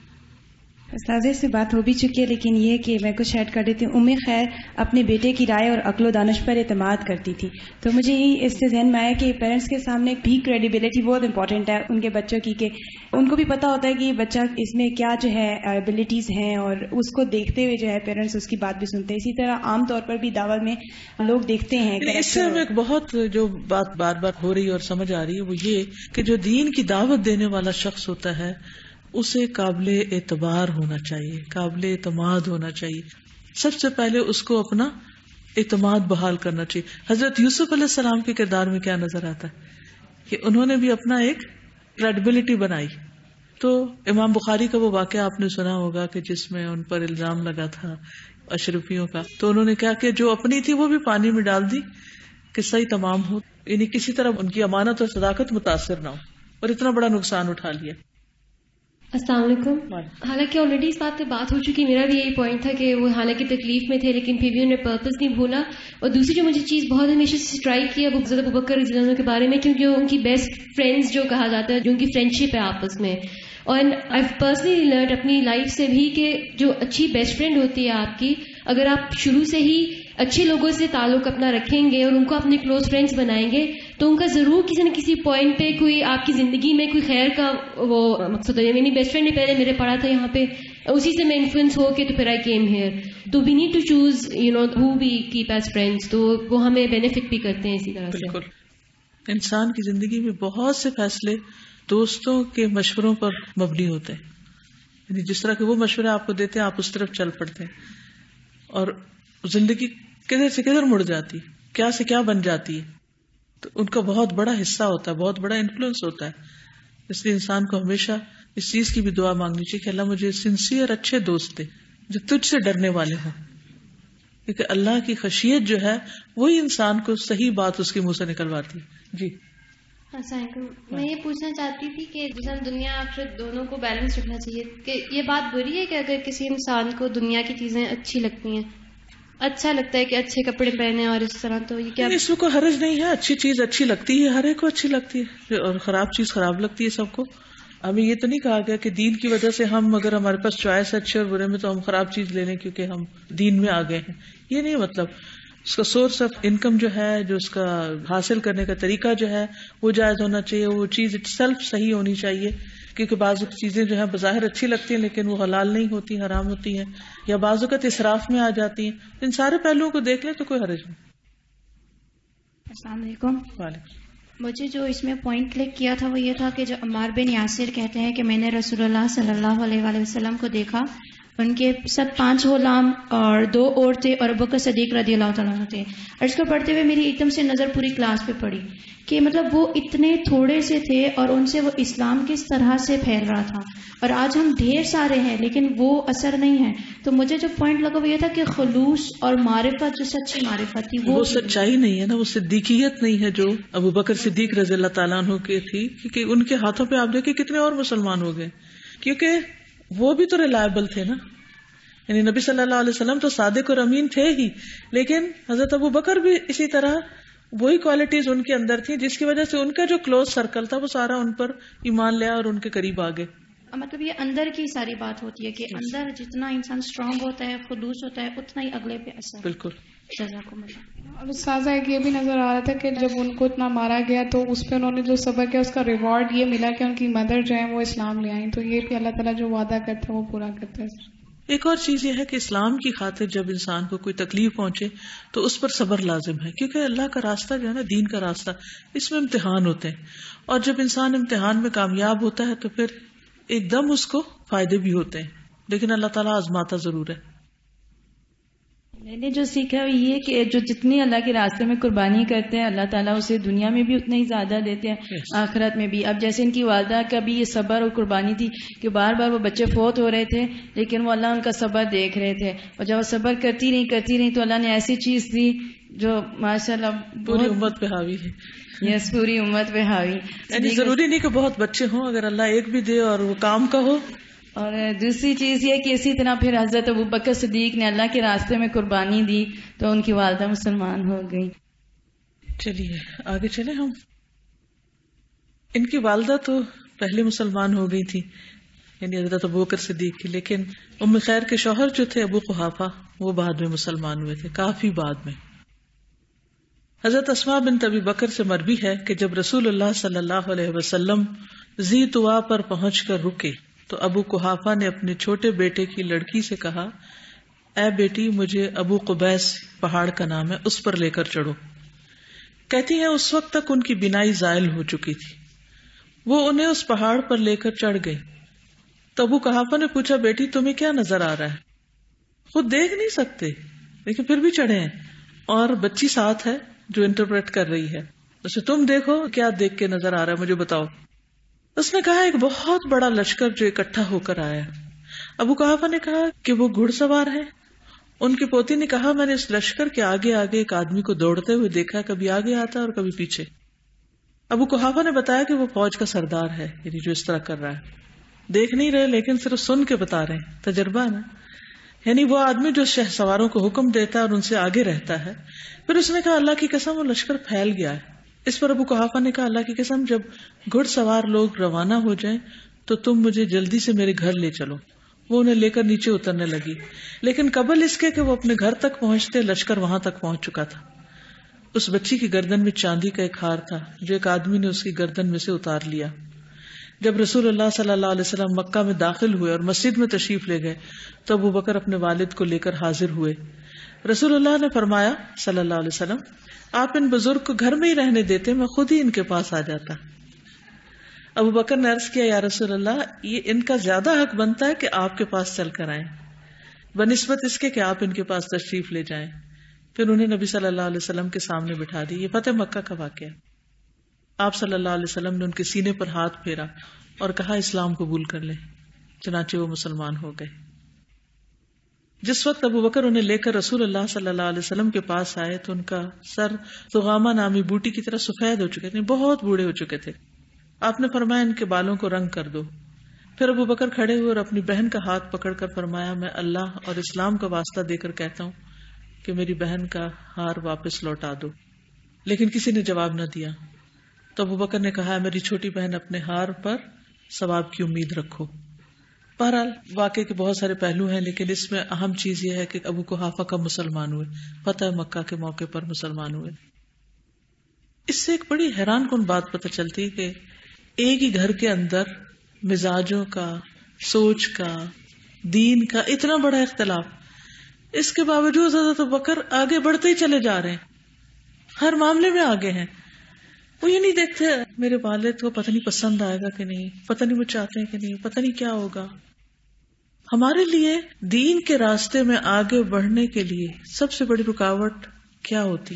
استاذہ سے بات ہو بھی چکی ہے، لیکن یہ کہ میں کچھ ایڈ کر دیتی ہوں. ام خیر اپنے بیٹے کی رائے اور عقل و دانش پر اعتماد کرتی تھی، تو مجھے یہ اس سے ذہن میں آیا کہ پیرنٹس کے سامنے بھی کریڈیبلٹی بہت امپورٹنٹ ہے ان کے بچوں کی، کہ ان کو بھی پتا ہوتا ہے کہ بچہ اس میں کیا جو ہے ایبلٹیز ہیں، اور اس کو دیکھتے ہوئے جو ہے پیرنٹس اس کی بات بھی سنتے ہیں. اسی طرح عام طور پر بھی دعوت میں لوگ دیکھتے ہیں. اس سے ہمیں ایک بہت جو بات بار بار ہو رہی ہے اور سمجھ آ رہی ہے وہ یہ کہ جو دین کی دعوت دینے والا شخص ہوتا ہے اسے قابل اعتبار ہونا چاہیے، قابل اعتماد ہونا چاہیے. سب سے پہلے اس کو اپنا اعتماد بحال کرنا چاہیے. حضرت یوسف علیہ السلام کے کردار میں کیا نظر آتا ہے کہ انہوں نے بھی اپنا ایک کریڈیبلٹی بنائی. تو امام بخاری کا وہ واقعہ آپ نے سنا ہوگا کہ جس میں ان پر الزام لگا تھا اشرفیوں کا، تو انہوں نے کیا کہ جو اپنی تھی وہ بھی پانی میں ڈال دی کہ صحیح تمام ہو، یعنی کسی طرح ان کی امانت اور صداقت متاثر نہ ہو، اور اتنا بڑا نقصان اٹھا لیا. السلام علیکم. حالانکہ آلریڈی اس بات پہ بات ہو چکی، میرا بھی یہی پوائنٹ تھا کہ وہ حالانکہ تکلیف میں تھے لیکن پھر بھی انہوں نے پرپز نہیں بھولا. اور دوسری جو مجھے چیز بہت ہمیشہ سے اسٹرائک کی حضرت ابوبکر رضی اللہ عنہ کے بارے میں، کیونکہ ان کی بیسٹ فرینڈز جو کہا جاتا ہے، جو ان کی فرینڈشپ ہے آپس میں. اور آئی پرسنلی لرنڈ اپنی لائف سے بھی کہ جو اچھی بیسٹ فرینڈ ہوتی ہے آپ کی، اگر آپ شروع سے ہی اچھے لوگوں سے تعلق اپنا رکھیں گے اور ان کو اپنے کلوز فرینڈز بنائیں گے تو ان کا ضرور کسی نہ کسی پوائنٹ پہ کوئی آپ کی زندگی میں کوئی خیر کا وہ مقصد ہے. میری بیسٹ فرینڈ نے پہلے میرے پڑھا تھا یہاں پہ، اسی سے میں انفلوئنس ہو کے تو پھر آئی کیم ہیئر. تو we need to choose who we keep as friends, تو وہ ہمیں بینیفٹ بھی کرتے ہیں اسی طرح سے. بالکل. انسان کی زندگی میں بہت سے فیصلے دوستوں کے مشوروں پر مبنی ہوتے ہیں، یعنی جس طرح کے وہ مشورے آپ کو دیتے ہیں آپ اس طرف چل پڑتے ہیں، اور زندگی کدھر سے کدھر مڑ جاتی، کیا سے کیا بن جاتی ہے. تو ان کا بہت بڑا حصہ ہوتا ہے، بہت بڑا انفلوئنس ہوتا ہے. اس لیے انسان کو ہمیشہ اس چیز کی بھی دعا مانگنی چاہیے کہ اللہ مجھے سنسیئر اچھے دوست دے جو تجھ سے ڈرنے والے ہوں، کیونکہ اللہ کی خشیت جو ہے وہی انسان کو صحیح بات اس کے منہ سے نکلواتی ہے. جی السلام علیکم. میں یہ پوچھنا چاہتی تھی کہ جیسے دنیا آخرت دونوں کو بیلنس رکھنا چاہیے، کہ یہ بات بری ہے کہ اگر کسی انسان کو دنیا کی چیزیں اچھی لگتی ہیں، اچھا لگتا ہے کہ اچھے کپڑے پہنے اور اس طرح، تو یہ کیا اس میں کوئی حرج نہیں ہے. اچھی چیز اچھی لگتی ہے، ہر ایک کو اچھی لگتی ہے، اور خراب چیز خراب لگتی ہے سب کو. ہمیں یہ تو نہیں کہا گیا کہ دین کی وجہ سے ہم اگر ہمارے پاس چوائس ہے اچھے اور برے میں تو ہم خراب چیز لے لیں کیونکہ ہم دین میں آ گئے ہیں. یہ نہیں مطلب. اس کا سورس آف انکم جو ہے، جو اس کا حاصل کرنے کا طریقہ جو ہے وہ جائز ہونا چاہیے، وہ چیز اٹ سیلف صحیح ہونی چاہیے. کیونکہ بعض چیزیں جو ہیں بظاہر اچھی لگتی ہیں لیکن وہ حلال نہیں ہوتی، حرام ہوتی ہیں، یا بعض اوقات اسراف میں آ جاتی ہیں. ان سارے پہلوؤں کو دیکھ لیں تو کوئی حرج نہیں. السلام علیکم. وعلیکم. مجھے جو اس میں پوائنٹ کلک کیا تھا وہ یہ تھا کہ جو عمار بن یاسر کہتے ہیں کہ میں نے رسول اللہ صلی اللہ علیہ وآلہ وسلم کو دیکھا، ان کے سب 5 غلام اور 2 عورتیں اور ابوبکر صدیق رضی اللہ تعالیٰ عنہ تھے. اور اس کو پڑھتے ہوئے میری ایک دم سے نظر پوری کلاس پہ پڑی کہ مطلب وہ اتنے تھوڑے سے تھے اور ان سے وہ اسلام کس طرح سے پھیل رہا تھا. اور آج ہم ڈھیر سارے ہیں لیکن وہ اثر نہیں ہے. تو مجھے جو پوائنٹ لگا وہ یہ تھا کہ خلوص اور معرفت، جو سچی معرفت تھی وہ سچائی نہیں ہے نا، وہ صدیقیت نہیں ہے جو ابوبکر صدیق رضی اللہ تعالیٰ عنہ کی تھی. کیونکہ ان کے ہاتھوں پہ آپ دیکھیں کتنے اور مسلمان ہو گئے، کیونکہ وہ بھی تو ریلائبل تھے نا. یعنی نبی صلی اللہ علیہ وسلم تو صادق اور امین تھے ہی، لیکن حضرت ابوبکر بھی اسی طرح وہی کوالٹیز ان کے اندر تھی جس کی وجہ سے ان کا جو کلوز سرکل تھا وہ سارا ان پر ایمان لیا اور ان کے قریب آ گئے. مطلب یہ اندر کی ساری بات ہوتی ہے کہ اندر جتنا انسان اسٹرانگ ہوتا ہے، خلوص ہوتا ہے، اتنا ہی اگلے پہ اثر. بالکل. جزاکم اللہ. اب استاذہ ایک یہ بھی نظر آ رہا تھا کہ جب ان کو اتنا مارا گیا تو اس پہ انہوں نے جو صبر کیا اس کا ریوارڈ یہ ملا کہ ان کی مدر جو ہے وہ اسلام لے آئیں. تو یہ بھی اللہ تعالیٰ جو وعدہ کرتا ہے وہ پورا کرتا ہے. ایک اور چیز یہ ہے کہ اسلام کی خاطر جب انسان کو کوئی تکلیف پہنچے تو اس پر صبر لازم ہے، کیونکہ اللہ کا راستہ جو ہے نا، دین کا راستہ، اس میں امتحان ہوتے ہیں، اور جب انسان امتحان میں کامیاب ہوتا ہے تو پھر ایک دم اس کو فائدے بھی ہوتے ہیں، لیکن اللہ تعالیٰ آزماتا ضرور ہے. میں نے جو سیکھا وہ یہ کہ جو جتنی اللہ کے راستے میں قربانی کرتے ہیں اللہ تعالیٰ اسے دنیا میں بھی اتنا ہی زیادہ دیتے ہیں، آخرت میں بھی. اب جیسے ان کی والدہ کا بھی یہ صبر اور قربانی تھی کہ بار بار وہ بچے فوت ہو رہے تھے لیکن وہ اللہ ان کا صبر دیکھ رہے تھے، اور جب وہ صبر کرتی رہی تو اللہ نے ایسی چیز دی جو ماشاء اللہ پوری امت پہ حاوی ہے. یس، پوری امت پہ حاوی. یعنی ضروری نہیں کہ بہت بچے ہوں، اگر اللہ ایک بھی دے اور وہ کام کا ہو. اور دوسری چیز یہ کہ اسی طرح پھر حضرت ابوبکر صدیق نے اللہ کے راستے میں قربانی دی تو ان کی والدہ مسلمان ہو گئی. چلیے آگے چلیں ہم. ان کی والدہ تو پہلے مسلمان ہو گئی تھی، یعنی حضرت ابوبکر صدیق کی، لیکن ام خیر کے شوہر جو تھے ابو قحافہ وہ بعد میں مسلمان ہوئے تھے، کافی بعد میں. حضرت اسماء بنت ابی بکر سے مروی ہے کہ جب رسول اللہ صلی اللہ علیہ وسلم ذی طوا پر پہنچ کر رکے تو ابو قحافہ نے اپنے چھوٹے بیٹے کی لڑکی سے کہا، اے بیٹی مجھے ابو قبیس پہاڑ کا نام ہے، اس پر لے کر چڑھو. کہتی ہیں اس وقت تک ان کی بینائی زائل ہو چکی تھی. وہ انہیں اس پہاڑ پر لے کر چڑھ گئی. تو ابو قحافہ نے پوچھا بیٹی تمہیں کیا نظر آ رہا ہے؟ خود دیکھ نہیں سکتے لیکن پھر بھی چڑھے ہیں، اور بچی ساتھ ہے جو انٹرپریٹ کر رہی ہے. اسے تم دیکھو کیا دیکھ کے نظر آ رہا ہے مجھے بتاؤ. اس نے کہا ایک بہت بڑا لشکر جو اکٹھا ہو کر آیا. ابو قحافہ نے کہا کہ وہ گھڑ سوار ہیں. ان کی پوتی نے کہا میں نے اس لشکر کے آگے آگے ایک آدمی کو دوڑتے ہوئے دیکھا، کبھی آگے آتا اور کبھی پیچھے. ابو قحافہ نے بتایا کہ وہ فوج کا سردار ہے، یعنی جو اس طرح کر رہا ہے. دیکھ نہیں رہے لیکن صرف سن کے بتا رہے ہیں، تجربہ ہے نا. یعنی وہ آدمی جو شہ سواروں کو حکم دیتا ہے اور ان سے آگے رہتا ہے. پھر اس نے کہا اللہ کی قسم وہ لشکر پھیل گیا ہے. اس پر ابو قحافہ نے کہا اللہ کی قسم جب گھڑ سوار لوگ روانہ ہو جائیں تو تم مجھے جلدی سے میرے گھر لے چلو. وہ انہیں لے کر نیچے اترنے لگی، لیکن قبل اس کے کہ وہ اپنے گھر تک پہنچتے لشکر وہاں تک پہنچ چکا تھا. اس بچی کی گردن میں چاندی کا ایک ہار تھا جو ایک آدمی نے اس کی گردن میں سے اتار لیا. جب رسول اللہ صلی اللہ علیہ وسلم مکہ میں داخل ہوئے اور مسجد میں تشریف لے گئے تو ابو بکر اپنے والد کو لے کر حاضر ہوئے. رسول اللہ نے فرمایا صلی اللہ علیہ وسلم آپ ان بزرگ کو گھر میں ہی رہنے دیتے، میں خود ہی ان کے پاس آ جاتا. ابو بکر نے عرض کیا یا رسول اللہ یہ ان کا زیادہ حق بنتا ہے کہ آپ کے پاس چل کر آئیں بنسبت اس کے کہ آپ ان کے پاس تشریف لے جائیں. پھر انہیں نبی صلی اللہ علیہ وسلم کے سامنے بٹھا دی. یہ فتح مکہ کا واقعہ. آپ صلی اللہ علیہ وسلم نے ان کے سینے پر ہاتھ پھیرا اور کہا اسلام قبول کر لیں. چنانچہ وہ مسلمان ہو گئے. جس وقت ابو بکر انہیں لے کر رسول اللہ صلی اللہ علیہ وسلم کے پاس آئے تو ان کا سر ثغامہ نامی بوٹی کی طرح سفید ہو چکے تھے، بہت بوڑھے ہو چکے تھے. آپ نے فرمایا ان کے بالوں کو رنگ کر دو. پھر ابو بکر کھڑے ہوئے اور اپنی بہن کا ہاتھ پکڑ کر فرمایا میں اللہ اور اسلام کا واسطہ دے کر کہتا ہوں کہ میری بہن کا ہار واپس لوٹا دو. لیکن کسی نے جواب نہ دیا. تو ابو بکر نے کہا میری چھوٹی بہن اپنے ہار پر ثواب کی امید رکھو. بہرحال واقعے کے بہت سارے پہلو ہیں لیکن اس میں اہم چیز یہ ہے کہ ابو قحافہ کا مسلمان ہوئے، فتح مکہ کے موقع پر مسلمان ہوئے. اس سے ایک بڑی حیران کن بات پتہ چلتی ہے کہ ایک ہی گھر کے اندر مزاجوں کا، سوچ کا، دین کا اتنا بڑا اختلاف. اس کے باوجود حضرت ابوبکر آگے بڑھتے ہی چلے جا رہے ہیں، ہر معاملے میں آگے ہیں. وہ یہ نہیں دیکھتے میرے والد کو پتہ نہیں پسند آئے گا کہ نہیں، پتہ نہیں وہ چاہتے ہیں کہ نہیں، پتہ نہیں کیا ہوگا. ہمارے لیے دین کے راستے میں آگے بڑھنے کے لیے سب سے بڑی رکاوٹ کیا ہوتی؟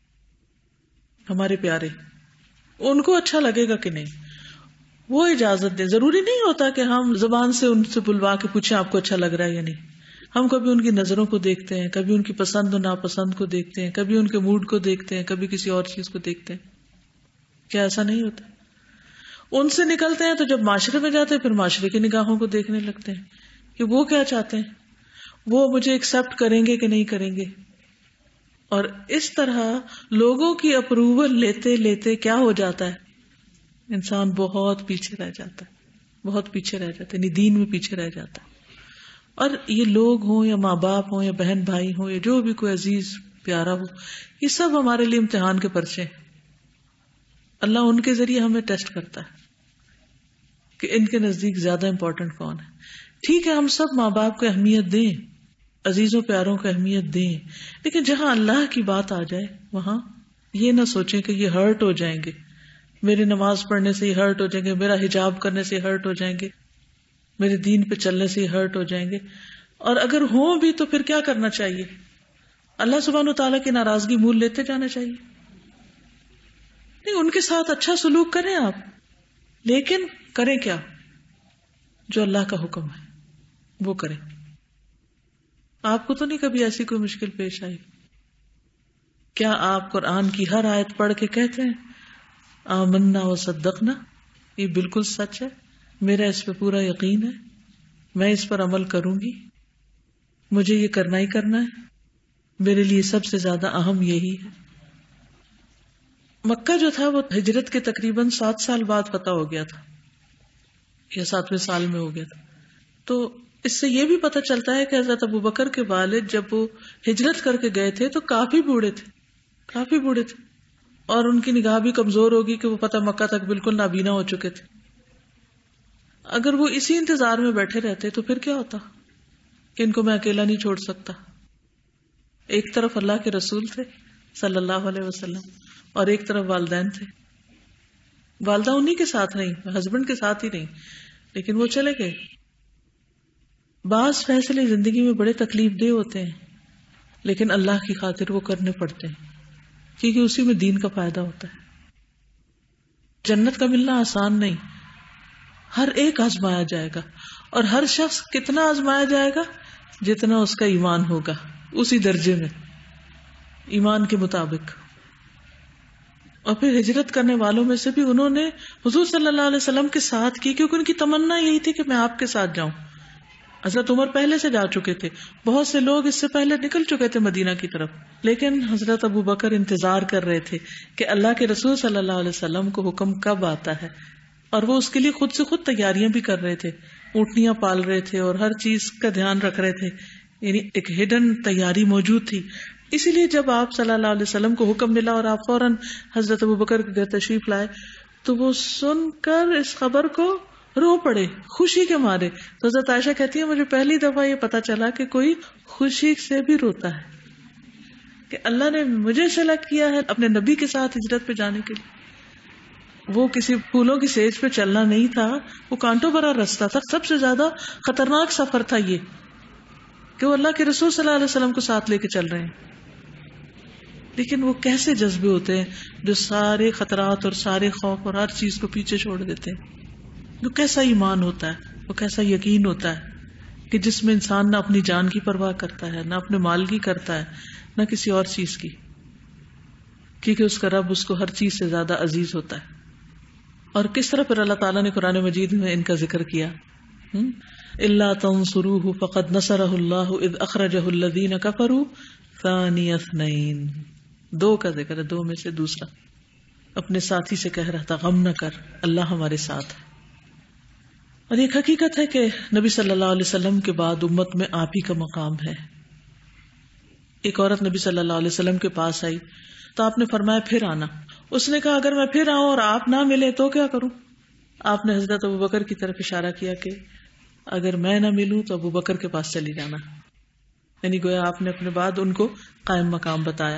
ہمارے پیارے، ان کو اچھا لگے گا کہ نہیں، وہ اجازت دیں. ضروری نہیں ہوتا کہ ہم زبان سے ان سے بلوا کے پوچھیں آپ کو اچھا لگ رہا ہے یا نہیں. ہم کبھی ان کی نظروں کو دیکھتے ہیں، کبھی ان کی پسند و ناپسند کو دیکھتے ہیں، کبھی ان کے موڈ کو دیکھتے ہیں، کبھی کسی اور چیز کو دیکھتے ہیں. کیا ایسا نہیں ہوتا؟ ان سے نکلتے ہیں تو جب معاشرے میں جاتے ہیں پھر معاشرے کی نگاہوں کو دیکھنے لگتے ہیں کہ وہ کیا چاہتے ہیں، وہ مجھے ایکسپٹ کریں گے کہ نہیں کریں گے. اور اس طرح لوگوں کی اپروول لیتے لیتے کیا ہو جاتا ہے، انسان بہت پیچھے رہ جاتا ہے، بہت پیچھے رہ جاتا ہے، یعنی دین میں پیچھے رہ جاتا ہے. اور یہ لوگ ہوں یا ماں باپ ہوں یا بہن بھائی ہوں یا جو بھی کوئی عزیز پیارا ہو، یہ سب ہمارے لیے امتحان کے پرچے ہیں. اللہ ان کے ذریعے ہمیں ٹیسٹ کرتا ہے کہ ان کے نزدیک زیادہ امپورٹنٹ کون ہے. ٹھیک ہے ہم سب ماں باپ کو اہمیت دیں، عزیزوں پیاروں کو اہمیت دیں، لیکن جہاں اللہ کی بات آ جائے وہاں یہ نہ سوچیں کہ یہ ہرٹ ہو جائیں گے، میری نماز پڑھنے سے یہ ہرٹ ہو جائیں گے، میرا حجاب کرنے سے ہرٹ ہو جائیں گے، میرے دین پہ چلنے سے ہرٹ ہو جائیں گے. اور اگر ہوں بھی تو پھر کیا کرنا چاہیے؟ اللہ سبحانہ وتعالیٰ کی ناراضگی مول لیتے جانا چاہیے. نہیں، ان کے ساتھ اچھا سلوک کریں آپ، لیکن کریں کیا؟ جو اللہ کا حکم ہے وہ کریں. آپ کو تو نہیں کبھی ایسی کوئی مشکل پیش آئی؟ کیا آپ قرآن کی ہر آیت پڑھ کے کہتے ہیں آمنا و صدقنا، یہ بالکل سچ ہے، میرا اس پہ پورا یقین ہے، میں اس پر عمل کروں گی، مجھے یہ کرنا ہی کرنا ہے، میرے لیے سب سے زیادہ اہم یہی ہے. مکہ جو تھا وہ ہجرت کے تقریباً 7 سال بعد فتح ہو گیا تھا یا 7ویں سال میں ہو گیا تھا. تو اس سے یہ بھی پتہ چلتا ہے کہ حضرت ابوبکر کے والد جب وہ ہجرت کر کے گئے تھے تو کافی بوڑھے تھے اور ان کی نگاہ بھی کمزور ہوگی کہ وہ فتح مکہ تک بالکل نابینا ہو چکے تھے. اگر وہ اسی انتظار میں بیٹھے رہتے تو پھر کیا ہوتا کہ ان کو میں اکیلا نہیں چھوڑ سکتا. ایک طرف اللہ کے رسول تھے صلی اللہ علیہ وسلم اور ایک طرف والدین تھے. والدہ انہی کے ساتھ نہیں، ہسبینڈ کے ساتھ ہی نہیں، لیکن وہ چلے گئے. بعض فیصلے زندگی میں بڑے تکلیف دہ ہوتے ہیں لیکن اللہ کی خاطر وہ کرنے پڑتے ہیں کیونکہ اسی میں دین کا فائدہ ہوتا ہے. جنت کا ملنا آسان نہیں، ہر ایک آزمایا جائے گا، اور ہر شخص کتنا آزمایا جائے گا جتنا اس کا ایمان ہوگا، اسی درجے میں ایمان کے مطابق. اور پھر ہجرت کرنے والوں میں سے بھی انہوں نے حضور صلی اللہ علیہ وسلم کے ساتھ کی کیونکہ ان کی تمنا یہی تھی کہ میں آپ کے ساتھ جاؤں. حضرت عمر پہلے سے جا چکے تھے، بہت سے لوگ اس سے پہلے نکل چکے تھے مدینہ کی طرف، لیکن حضرت ابو بکر انتظار کر رہے تھے کہ اللہ کے رسول صلی اللہ علیہ وسلم کو حکم کب آتا ہے، اور وہ اس کے لیے خود سے خود تیاریاں بھی کر رہے تھے، اونٹنیاں پال رہے تھے اور ہر چیز کا دھیان رکھ رہے تھے، یعنی ایک ہڈن تیاری موجود تھی. اسی لیے جب آپ صلی اللہ علیہ وسلم کو حکم ملا اور آپ فوراً حضرت ابو بکر کے گھر تشریف لائے تو وہ سن کر اس خبر کو رو پڑے خوشی کے مارے. تو حضرت عائشہ کہتی ہے مجھے پہلی دفعہ یہ پتا چلا کہ کوئی خوشی سے بھی روتا ہے کہ اللہ نے مجھے سلیکٹ کیا ہے اپنے نبی کے ساتھ ہجرت پہ جانے کے لیے. وہ کسی پھولوں کی سیج پہ چلنا نہیں تھا، وہ کانٹوں بھرا راستہ تھا. سب سے زیادہ خطرناک سفر تھا یہ کہ وہ اللہ کے رسول صلی اللہ علیہ وسلم کو ساتھ لے کے چل رہے ہیں. لیکن وہ کیسے جذبے ہوتے ہیں جو سارے خطرات اور سارے خوف اور ہر چیز کو پیچھے چھوڑ دیتے ہیں. وہ کیسا ایمان ہوتا ہے، وہ کیسا یقین ہوتا ہے کہ جس میں انسان نہ اپنی جان کی پرواہ کرتا ہے، نہ اپنے مال کی کرتا ہے، نہ کسی اور چیز کی، کیونکہ اس کا رب اس کو ہر چیز سے زیادہ عزیز ہوتا ہے. اور کس طرح پھر اللہ تعالیٰ نے قرآن مجید میں ان کا ذکر کیا، الا تنصروه فقد نصرہ اللہ اذ اخرجہ الذین کفروا ثانی اثنین. دو کا ذکر ہے، دو میں سے دوسرا. اپنے ساتھی سے کہہ رہا تھا غم نہ کر، اللہ ہمارے ساتھ ہے. اور ایک حقیقت ہے کہ نبی صلی اللہ علیہ وسلم کے بعد امت میں آپ ہی کا مقام ہے. ایک عورت نبی صلی اللہ علیہ وسلم کے پاس آئی تو آپ نے فرمایا پھر آنا. اس نے کہا اگر میں پھر آؤں اور آپ نہ ملے تو کیا کروں؟ آپ نے حضرت ابو بکر کی طرف اشارہ کیا کہ اگر میں نہ ملوں تو ابو بکر کے پاس چلی جانا. یعنی گویا آپ نے اپنے بعد ان کو قائم مقام بتایا.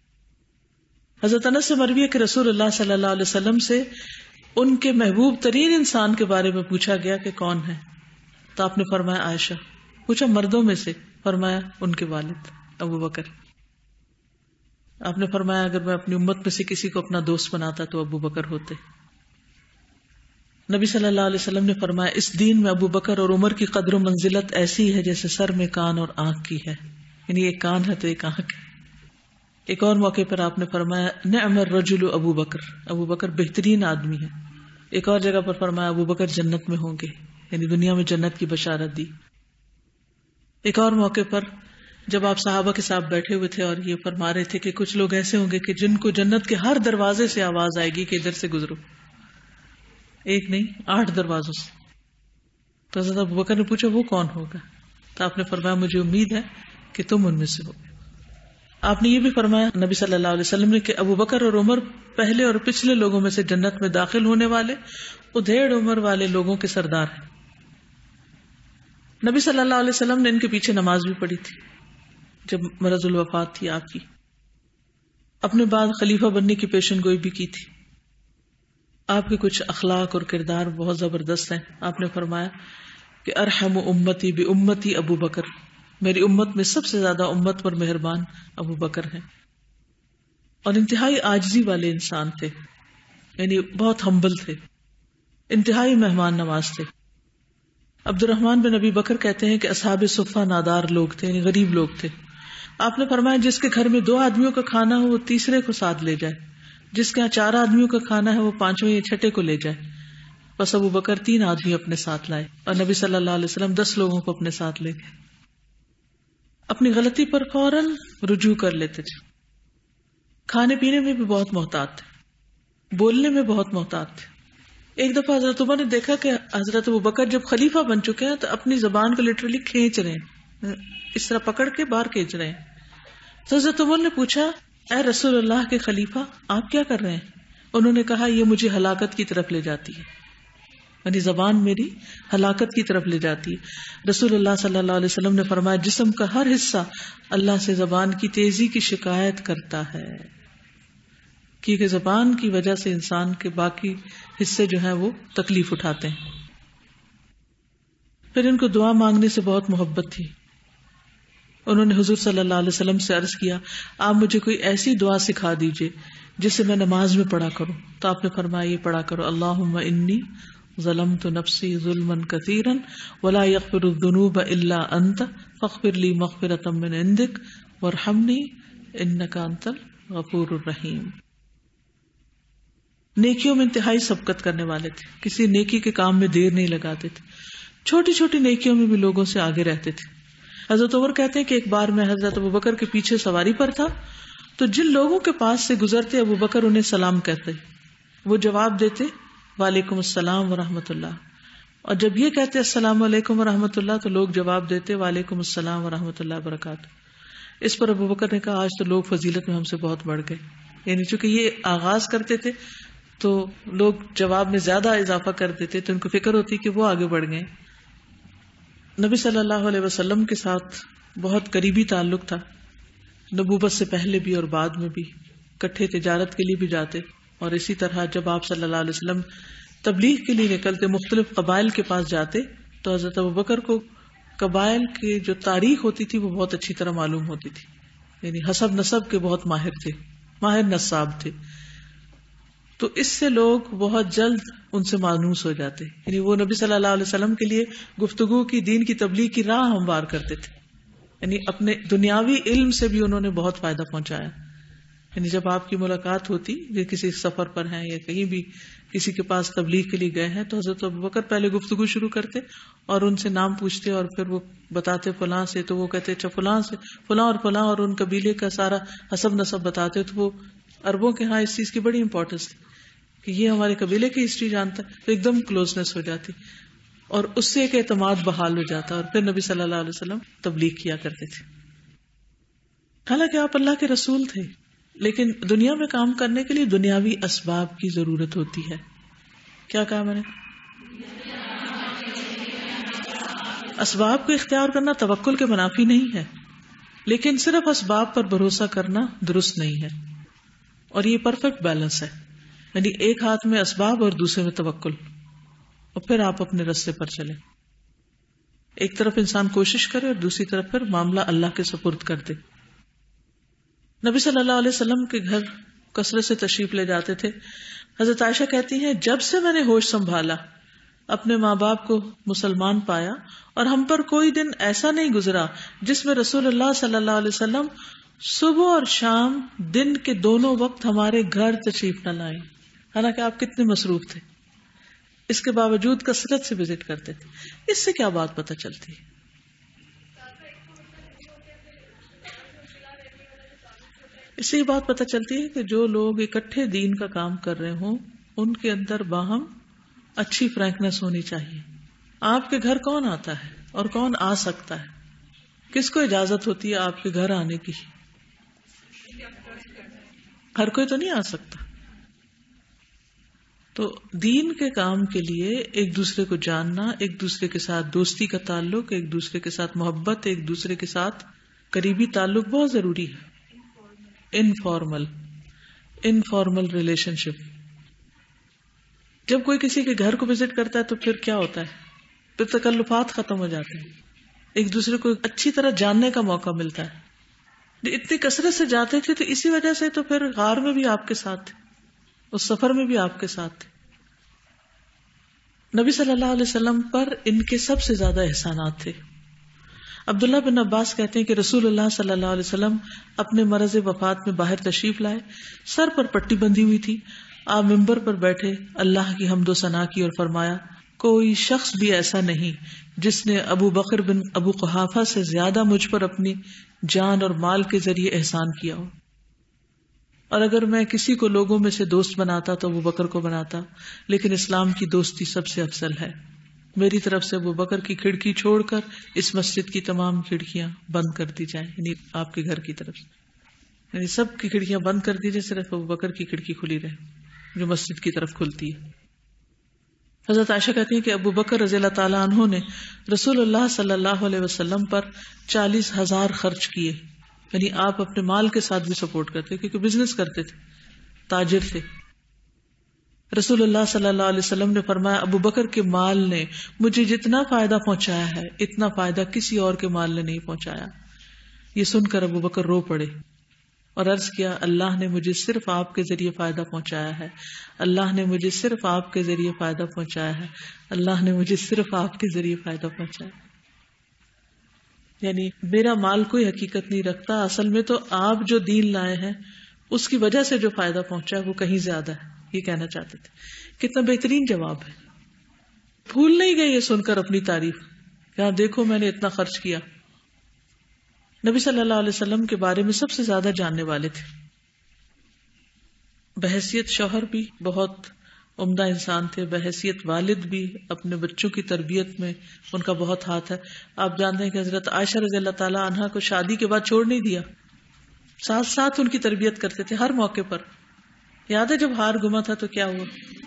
حضرت انس سے مروی ہے کہ رسول اللہ صلی اللہ علیہ وسلم سے ان کے محبوب ترین انسان کے بارے میں پوچھا گیا کہ کون ہے، تو آپ نے فرمایا عائشہ. پوچھا مردوں میں سے، فرمایا ان کے والد ابو بکر. آپ نے فرمایا اگر میں اپنی امت میں سے کسی کو اپنا دوست بناتا تو ابو بکر ہوتے. نبی صلی اللہ علیہ وسلم نے فرمایا اس دین میں ابو بکر اور عمر کی قدر و منزلت ایسی ہے جیسے سر میں کان اور آنکھ کی ہے، یعنی ایک کان ہے تو ایک آنکھ ہے. ایک اور موقع پر آپ نے فرمایا نعم الرجل ابو بکر، ابو بکر بہترین آدمی ہے. ایک اور جگہ پر فرمایا ابو بکر جنت میں ہوں گے، یعنی دنیا میں جنت کی بشارت دی. ایک اور موقع پر جب آپ صحابہ کے ساتھ بیٹھے ہوئے تھے اور یہ فرما رہے تھے کہ کچھ لوگ ایسے ہوں گے کہ جن کو جنت کے ہر دروازے سے آواز آئے گی کہ ادھر سے گزرو، ایک نہیں 8 دروازوں سے. تو حضرت ابو بکر نے پوچھا وہ کون ہوگا؟ تو آپ نے فرمایا مجھے امید ہے کہ تم ان میں سے ہو. آپ نے یہ بھی فرمایا نبی صلی اللہ علیہ وسلم نے کہ ابو بکر اور عمر پہلے اور پچھلے لوگوں میں سے جنت میں داخل ہونے والے ادھیڑ عمر والے لوگوں کے سردار ہیں. نبی صلی اللہ علیہ وسلم نے ان کے پیچھے نماز بھی پڑھی تھی جب مرض الوفات تھی آپ کی. اپنے بعد خلیفہ بننے کی پیشن گوئی بھی کی تھی. آپ کے کچھ اخلاق اور کردار بہت زبردست ہیں. آپ نے فرمایا کہ ارحم امتی بی امتی ابو بکر، میری امت میں سب سے زیادہ امت پر مہربان ابو بکر ہیں. اور انتہائی عاجزی والے انسان تھے، یعنی بہت ہمبل تھے، انتہائی مہمان نواز تھے. عبد الرحمن بن ابی بکر کہتے ہیں کہ اصحاب صفہ نادار لوگ تھے، یعنی غریب لوگ تھے. آپ نے فرمایا جس کے گھر میں 2 آدمیوں کا کھانا ہو وہ تیسرے کو ساتھ لے جائے، جس کے یہاں 4 آدمیوں کا کھانا ہے وہ 5ویں یا 6ٹے کو لے جائے. بس ابو بکر 3 آدمی اپنے ساتھ لائے اور نبی صلی اللہ علیہ وسلم 10 لوگوں کو اپنے ساتھ لے گئے. اپنی غلطی پر فوراً رجوع کر لیتے تھے. کھانے پینے میں بھی بہت محتاط تھے، بولنے میں بہت محتاط تھے. ایک دفعہ حضرت عمر نے دیکھا کہ حضرت ابو بکر جب خلیفہ بن چکے ہیں تو اپنی زبان کو لٹرلی کھینچ رہے ہیں، اس طرح پکڑ کے باہر کھینچ رہے ہیں. تو حضرت عمر نے پوچھا اے رسول اللہ کے خلیفہ آپ کیا کر رہے ہیں؟ انہوں نے کہا یہ مجھے ہلاکت کی طرف لے جاتی ہے، یعنی زبان میری ہلاکت کی طرف لے جاتی ہے. رسول اللہ صلی اللہ علیہ وسلم نے فرمایا جسم کا ہر حصہ اللہ سے زبان کی تیزی کی شکایت کرتا ہے، کیونکہ زبان کی وجہ سے انسان کے باقی حصے جو ہیں وہ تکلیف اٹھاتے ہیں. پھر ان کو دعا مانگنے سے بہت محبت تھی. انہوں نے حضور صلی اللہ علیہ وسلم سے عرض کیا آپ مجھے کوئی ایسی دعا سکھا دیجئے جسے میں نماز میں پڑھا کروں. تو آپ نے فرمایا یہ پڑھا کرو اللہم انی ظلمت نفسی ظلما کثیرا ولا یغفر الذنوب الا انت فاغفر لی مغفرۃ من عندک وارحمنی انک انت الغفور الرحیم. نیکیوں میں انتہائی سبقت کرنے والے تھے, کسی نیکی کے کام میں دیر نہیں لگاتے تھے, چھوٹی چھوٹی نیکیوں میں بھی لوگوں سے آگے رہتے تھے. حضرت عمر کہتے ہیں کہ ایک بار میں حضرت ابوبکر کے پیچھے سواری پر تھا تو جن لوگوں کے پاس سے گزرتے ابوبکر انہیں سلام کہتے, وہ جواب دیتے وعلیکم السلام ورحمۃ اللہ, اور جب یہ کہتے السلام علیکم ورحمۃ اللہ تو لوگ جواب دیتے وعلیکم السلام ورحمۃ اللہ وبرکاتہ. اس پر ابوبکر نے کہا آج تو لوگ فضیلت میں ہم سے بہت بڑھ گئے, یعنی چونکہ یہ آغاز کرتے تھے تو لوگ جواب میں زیادہ اضافہ کر دیتے تو ان کو فکر ہوتی کہ وہ آگے بڑھ گئے. نبی صلی اللہ علیہ وسلم کے ساتھ بہت قریبی تعلق تھا, نبوت سے پہلے بھی اور بعد میں بھی, کٹھے تجارت کے لیے بھی جاتے. اور اسی طرح جب آپ صلی اللہ علیہ وسلم تبلیغ کے لیے نکلتے مختلف قبائل کے پاس جاتے تو حضرت ابوبکر کو قبائل کی جو تاریخ ہوتی تھی وہ بہت اچھی طرح معلوم ہوتی تھی, یعنی حسب نسب کے بہت ماہر تھے, ماہر نساب تھے. تو اس سے لوگ بہت جلد ان سے مانوس ہو جاتے, یعنی وہ نبی صلی اللہ علیہ وسلم کے لیے گفتگو کی, دین کی تبلیغ کی راہ ہموار کرتے تھے. یعنی اپنے دنیاوی علم سے بھی انہوں نے بہت فائدہ پہنچایا. یعنی جب آپ کی ملاقات ہوتی, یہ کسی سفر پر ہیں یا کہیں بھی کسی کے پاس تبلیغ کے لیے گئے ہیں, تو حضرت ابوبکر پہلے گفتگو شروع کرتے اور ان سے نام پوچھتے اور پھر وہ بتاتے فلاں سے, تو وہ کہتے اچھا فلاں سے, فلاں اور فلاں, اور ان قبیلے کا سارا حسب نسب بتاتے. تو وہ عربوں کے ہاں اس چیز کی بڑی امپورٹنس تھی کہ یہ ہمارے قبیلے کی ہسٹری جانتا ہے, تو ایک دم کلوزنس ہو جاتی اور اس سے ایک اعتماد بحال ہو جاتا. اور پھر نبی صلی اللہ علیہ وسلم تبلیغ کیا کرتے تھے. حالانکہ آپ اللہ کے رسول تھے, لیکن دنیا میں کام کرنے کے لیے دنیاوی اسباب کی ضرورت ہوتی ہے. کیا کہا میں نے؟ اسباب کو اختیار کرنا توکل کے منافی نہیں ہے, لیکن صرف اسباب پر بھروسہ کرنا درست نہیں ہے. اور یہ پرفیکٹ بیلنس ہے, یعنی ایک ہاتھ میں اسباب اور دوسرے میں توکل, اور پھر آپ اپنے راستے پر چلیں. ایک طرف انسان کوشش کرے اور دوسری طرف پھر معاملہ اللہ کے سپرد کر دے. نبی صلی اللہ علیہ وسلم کے گھر کثرت سے تشریف لے جاتے تھے. حضرت عائشہ کہتی ہیں جب سے میں نے ہوش سنبھالا, اپنے ماں باپ کو مسلمان پایا, اور ہم پر کوئی دن ایسا نہیں گزرا جس میں رسول اللہ صلی اللہ علیہ وسلم صبح اور شام دن کے دونوں وقت ہمارے گھر تشریف نہ لائیں. حالانکہ آپ کتنے مصروف تھے, اس کے باوجود کثرت سے وزٹ کرتے تھے. اس سے کیا بات پتہ چلتی ہے؟ اس سے یہ بات پتہ چلتی ہے کہ جو لوگ اکٹھے دین کا کام کر رہے ہوں ان کے اندر باہم اچھی فرینکنس ہونی چاہیے. آپ کے گھر کون آتا ہے اور کون آ سکتا ہے؟ کس کو اجازت ہوتی ہے آپ کے گھر آنے کی؟ ہر کوئی تو نہیں آ سکتا. تو دین کے کام کے لیے ایک دوسرے کو جاننا, ایک دوسرے کے ساتھ دوستی کا تعلق, ایک دوسرے کے ساتھ محبت, ایک دوسرے کے ساتھ قریبی تعلق بہت ضروری ہے. Informal relationship. جب کوئی کسی کے گھر کو وزٹ کرتا ہے تو پھر کیا ہوتا ہے؟ پھر تکلفات ختم ہو جاتے ہیں, ایک دوسرے کو اچھی طرح جاننے کا موقع ملتا ہے. اتنی کثرت سے جاتے تھے تو اسی وجہ سے تو پھر غار میں بھی آپ کے ساتھ تھے, اس سفر میں بھی آپ کے ساتھ تھے. نبی صلی اللہ علیہ وسلم پر ان کے سب سے زیادہ احسانات تھے. عبداللہ بن عباس کہتے ہیں کہ رسول اللہ صلی اللہ علیہ وسلم اپنے مرض وفات میں باہر تشریف لائے, سر پر پٹی بندھی ہوئی تھی. آپ ممبر پر بیٹھے اللہ کی حمد و ثنا کی اور فرمایا کوئی شخص بھی ایسا نہیں جس نے ابو بکر بن ابو قحافہ سے زیادہ مجھ پر اپنی جان اور مال کے ذریعے احسان کیا ہو, اور اگر میں کسی کو لوگوں میں سے دوست بناتا تو ابو بکر کو بناتا, لیکن اسلام کی دوستی سب سے افضل ہے. میری طرف سے ابو بکر کی کھڑکی چھوڑ کر اس مسجد کی تمام کھڑکیاں بند کر دی جائیں, یعنی آپ کے گھر کی طرف سے, یعنی سب کی کھڑکیاں بند کر دی جائیں, صرف ابو بکر کی کھڑکی کھلی رہے جو مسجد کی طرف کھلتی ہے. حضرت عائشہ کہتی ہیں کہ ابو بکر رضی اللہ تعالیٰ عنہ نے رسول اللہ صلی اللہ علیہ وسلم پر 40,000 خرچ کیے, یعنی آپ اپنے مال کے ساتھ بھی سپورٹ کرتے کیونکہ بزنس کرتے تھے, تاجر تھے. رسول اللہ صلی اللہ علیہ وسلم نے فرمایا ابو بکر کے مال نے مجھے جتنا فائدہ پہنچایا ہے اتنا فائدہ کسی اور کے مال نے نہیں پہنچایا. یہ سن کر ابو بکر رو پڑے اور عرض کیا اللہ نے مجھے صرف آپ کے ذریعے فائدہ پہنچایا ہے, اللہ نے مجھے صرف آپ کے ذریعے فائدہ پہنچایا ہے, اللہ نے مجھے صرف آپ کے ذریعے فائدہ پہنچایا. یعنی میرا مال کوئی حقیقت نہیں رکھتا, اصل میں تو آپ جو دین لائے ہیں اس کی وجہ سے جو فائدہ پہنچا ہے وہ کہیں زیادہ ہے, یہ کہنا چاہتے تھے. کتنا بہترین جواب ہے. بھول نہیں گئے یہ سن کر اپنی تعریف, یہاں دیکھو میں نے اتنا خرچ کیا. نبی صلی اللہ علیہ وسلم کے بارے میں سب سے زیادہ جاننے والے تھے. بحیثیت شوہر بھی بہت عمدہ انسان تھے, بحیثیت والد بھی اپنے بچوں کی تربیت میں ان کا بہت ہاتھ ہے. آپ جانتے ہیں کہ حضرت عائشہ رضی اللہ تعالی عنہا کو شادی کے بعد چھوڑ نہیں دیا, ساتھ ساتھ ان کی تربیت کرتے تھے ہر موقع پر. یاد ہے جب ہار گما تھا تو کیا ہوا.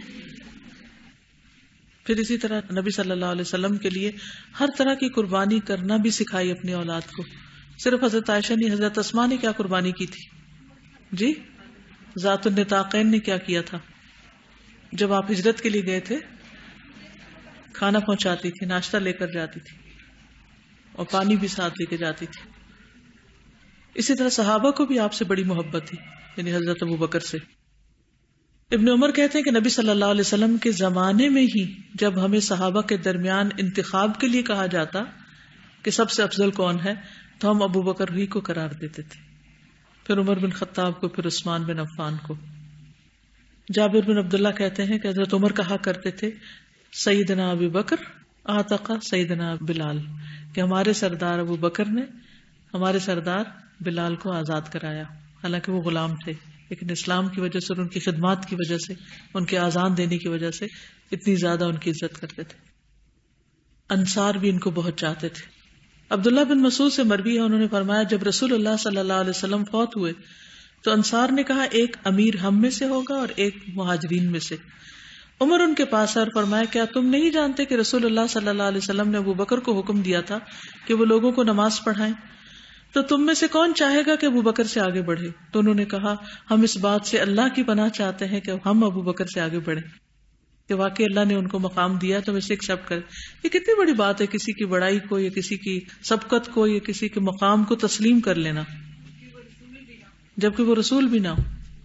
پھر اسی طرح نبی صلی اللہ علیہ وسلم کے لیے ہر طرح کی قربانی کرنا بھی سکھائی اپنی اولاد کو. صرف حضرت عائشہ نے, حضرت اسماء نے کیا قربانی کی تھی جی, ذات النطاقین نے کیا کیا تھا. جب آپ ہجرت کے لیے گئے تھے کھانا پہنچاتی تھی, ناشتہ لے کر جاتی تھی اور پانی بھی ساتھ لے کے جاتی تھی. اسی طرح صحابہ کو بھی آپ سے بڑی محبت تھی, یعنی حضرت ابو بکر سے. ابن عمر کہتے ہیں کہ نبی صلی اللہ علیہ وسلم کے زمانے میں ہی جب ہمیں صحابہ کے درمیان انتخاب کے لیے کہا جاتا کہ سب سے افضل کون ہے تو ہم ابو بکر ہی کو قرار دیتے تھے, پھر عمر بن خطاب کو, پھر عثمان بن عفان کو. جابر بن عبداللہ کہتے ہیں کہ حضرت عمر کہا کرتے تھے سیدنا ابو بکر اعتق سیدنا بلال, کہ ہمارے سردار ابو بکر نے ہمارے سردار بلال کو آزاد کرایا. حالانکہ وہ غلام تھے, لیکن اسلام کی وجہ سے اور ان کی خدمات کی وجہ سے, ان کے آزان دینے کی وجہ سے اتنی زیادہ ان کی عزت کرتے تھے. انصار بھی ان کو بہت چاہتے تھے. عبداللہ بن مسعود سے مروی ہے, انہوں نے فرمایا جب رسول اللہ صلی اللہ علیہ وسلم فوت ہوئے تو انصار نے کہا ایک امیر ہم میں سے ہوگا اور ایک مہاجرین میں سے. عمر ان کے پاس اور فرمایا کیا تم نہیں جانتے کہ رسول اللہ صلی اللہ علیہ وسلم نے ابو بکر کو حکم دیا تھا کہ وہ لوگوں کو نماز پڑھائیں, تو تم میں سے کون چاہے گا کہ ابو بکر سے آگے بڑھے؟ تو انہوں نے کہا ہم اس بات سے اللہ کی پناہ چاہتے ہیں کہ ہم ابو بکر سے آگے بڑھیں, کہ واقعی اللہ نے ان کو مقام دیا تو اسے ایکسپٹ کریں. یہ کتنی بڑی بات ہے کسی کی بڑائی کو یا کسی کی سبقت کو یا کسی کے مقام کو تسلیم کر لینا, جبکہ وہ رسول بھی نہ ہو.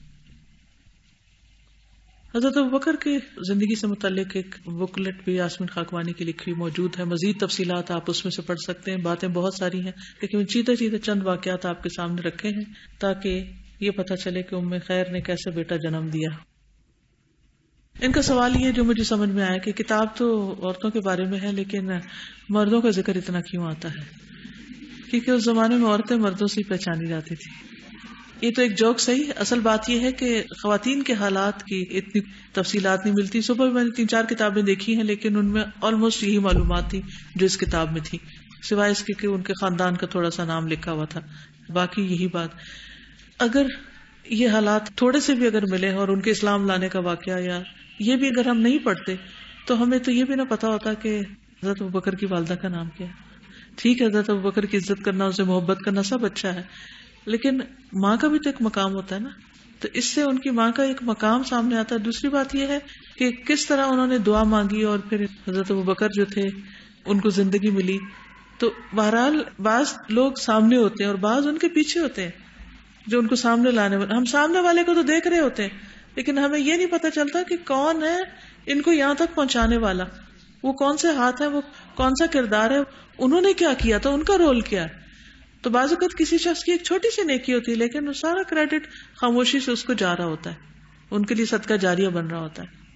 حضرت ابوبکر کی زندگی سے متعلق ایک بکلیٹ بھی یاسمین خاکوانی کی لکھی موجود ہے, مزید تفصیلات آپ اس میں سے پڑھ سکتے ہیں. باتیں بہت ساری ہیں لیکن چیتے چند واقعات آپ کے سامنے رکھے ہیں تاکہ یہ پتہ چلے کہ ام خیر نے کیسے بیٹا جنم دیا. ان کا سوال یہ جو مجھے سمجھ میں آیا کہ کتاب تو عورتوں کے بارے میں ہے لیکن مردوں کا ذکر اتنا کیوں آتا ہے, کیونکہ اس زمانے میں عورتیں مردوں سے پہچانی جاتی تھی. یہ تو ایک جوک صحیح, اصل بات یہ ہے کہ خواتین کے حالات کی اتنی تفصیلات نہیں ملتی. صبح میں نے 3-4 کتابیں دیکھی ہیں لیکن ان میں آلموسٹ یہی معلومات تھی جو اس کتاب میں تھی, سوائے اس کے کہ ان کے خاندان کا تھوڑا سا نام لکھا ہوا تھا, باقی یہی بات. اگر یہ حالات تھوڑے سے بھی اگر ملے اور ان کے اسلام لانے کا واقعہ یا یہ بھی اگر ہم نہیں پڑھتے تو ہمیں تو یہ بھی نہ پتا ہوتا کہ حضرت ابوبکر کی والدہ کا نام کیا ہے. ٹھیک ہے حضرت ابوبکر کی عزت کرنا, اسے محبت کرنا سب اچھا ہے, لیکن ماں کا بھی تو ایک مقام ہوتا ہے نا, تو اس سے ان کی ماں کا ایک مقام سامنے آتا ہے. دوسری بات یہ ہے کہ کس طرح انہوں نے دعا مانگی اور پھر حضرت ابوبکر جو تھے ان کو زندگی ملی. تو بہرحال بعض لوگ سامنے ہوتے ہیں اور بعض ان کے پیچھے ہوتے ہیں جو ان کو سامنے لانے والے. ہم سامنے والے کو تو دیکھ رہے ہوتے ہیں لیکن ہمیں یہ نہیں پتا چلتا کہ کون ہے ان کو یہاں تک پہنچانے والا, وہ کون سے ہاتھ ہے, وہ کون سا کردار ہے, انہوں نے کیا کیا تھا, ان کا رول کیا ہے. تو بعض اوقات کسی شخص کی ایک چھوٹی سی نیکی ہوتی ہے لیکن وہ سارا کریڈٹ خاموشی سے اس کو جا رہا ہوتا ہے, ان کے لیے صدقہ جاریہ بن رہا ہوتا ہے.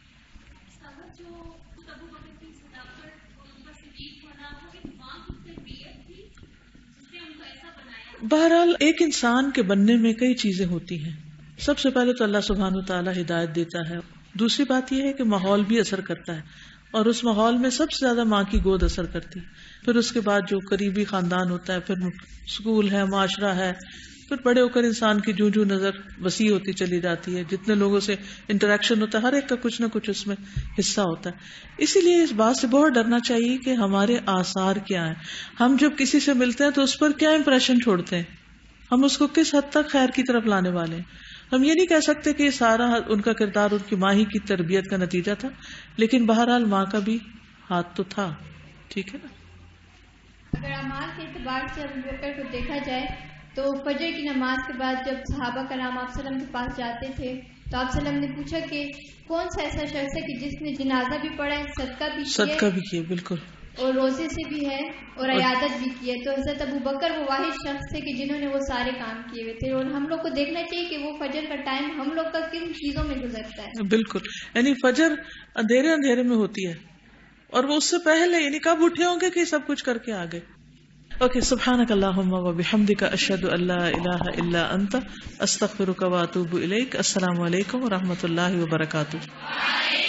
بہرحال ایک انسان کے بننے میں کئی چیزیں ہوتی ہیں. سب سے پہلے تو اللہ سبحانہ و تعالیٰ ہدایت دیتا ہے. دوسری بات یہ ہے کہ ماحول بھی اثر کرتا ہے اور اس ماحول میں سب سے زیادہ ماں کی گود اثر کرتی. پھر اس کے بعد جو قریبی خاندان ہوتا ہے, پھر اسکول ہے, معاشرہ ہے, پھر بڑے ہو کر انسان کی جو نظر وسیع ہوتی چلی جاتی ہے, جتنے لوگوں سے انٹریکشن ہوتا ہے ہر ایک کا کچھ نہ کچھ اس میں حصہ ہوتا ہے. اسی لیے اس بات سے بہت ڈرنا چاہیے کہ ہمارے آثار کیا ہیں. ہم جب کسی سے ملتے ہیں تو اس پر کیا امپریشن چھوڑتے ہیں, ہم اس کو کس حد تک خیر کی طرف لانے والے ہیں. ہم یہ نہیں کہہ سکتے کہ سارا ان کا کردار ان کی ماں ہی کی تربیت کا نتیجہ تھا، لیکن بہرحال ماں کا بھی ہاتھ تو تھا. ٹھیک ہے نا. اگر اعمال کے اعتبار سے ابو بکر کو دیکھا جائے تو فجر کی نماز کے بعد جب صحابہ کرام آپ صلی اللہ علیہ وسلم کے پاس جاتے تھے تو آپ صلی اللہ علیہ وسلم نے پوچھا کہ کون سا ایسا شخص ہے کہ جس نے جنازہ بھی پڑھا ہے، صدقہ بھی کیا بالکل، اور روزے سے بھی ہے اور عیادت بھی کی ہے. تو حضرت ابو بکر وہ واحد شخص تھے کہ جنہوں نے وہ سارے کام کیے ہوئے تھے. اور ہم لوگ کو دیکھنا چاہیے کہ وہ فجر کا ٹائم ہم لوگ کا کن چیزوں میں گزرتا ہے. بالکل، یعنی فجر اندھیرے میں ہوتی ہے اور وہ اس سے پہلے یعنی کب اٹھے ہوں گے کہ سب کچھ کر کے آگے. اوکے، سبحانک اللہم و بحمدک، اشہد ان لا الہ الا انت، استغفرک و اتوب الیک. السلام علیکم و رحمۃ اللہ وبرکاتہ.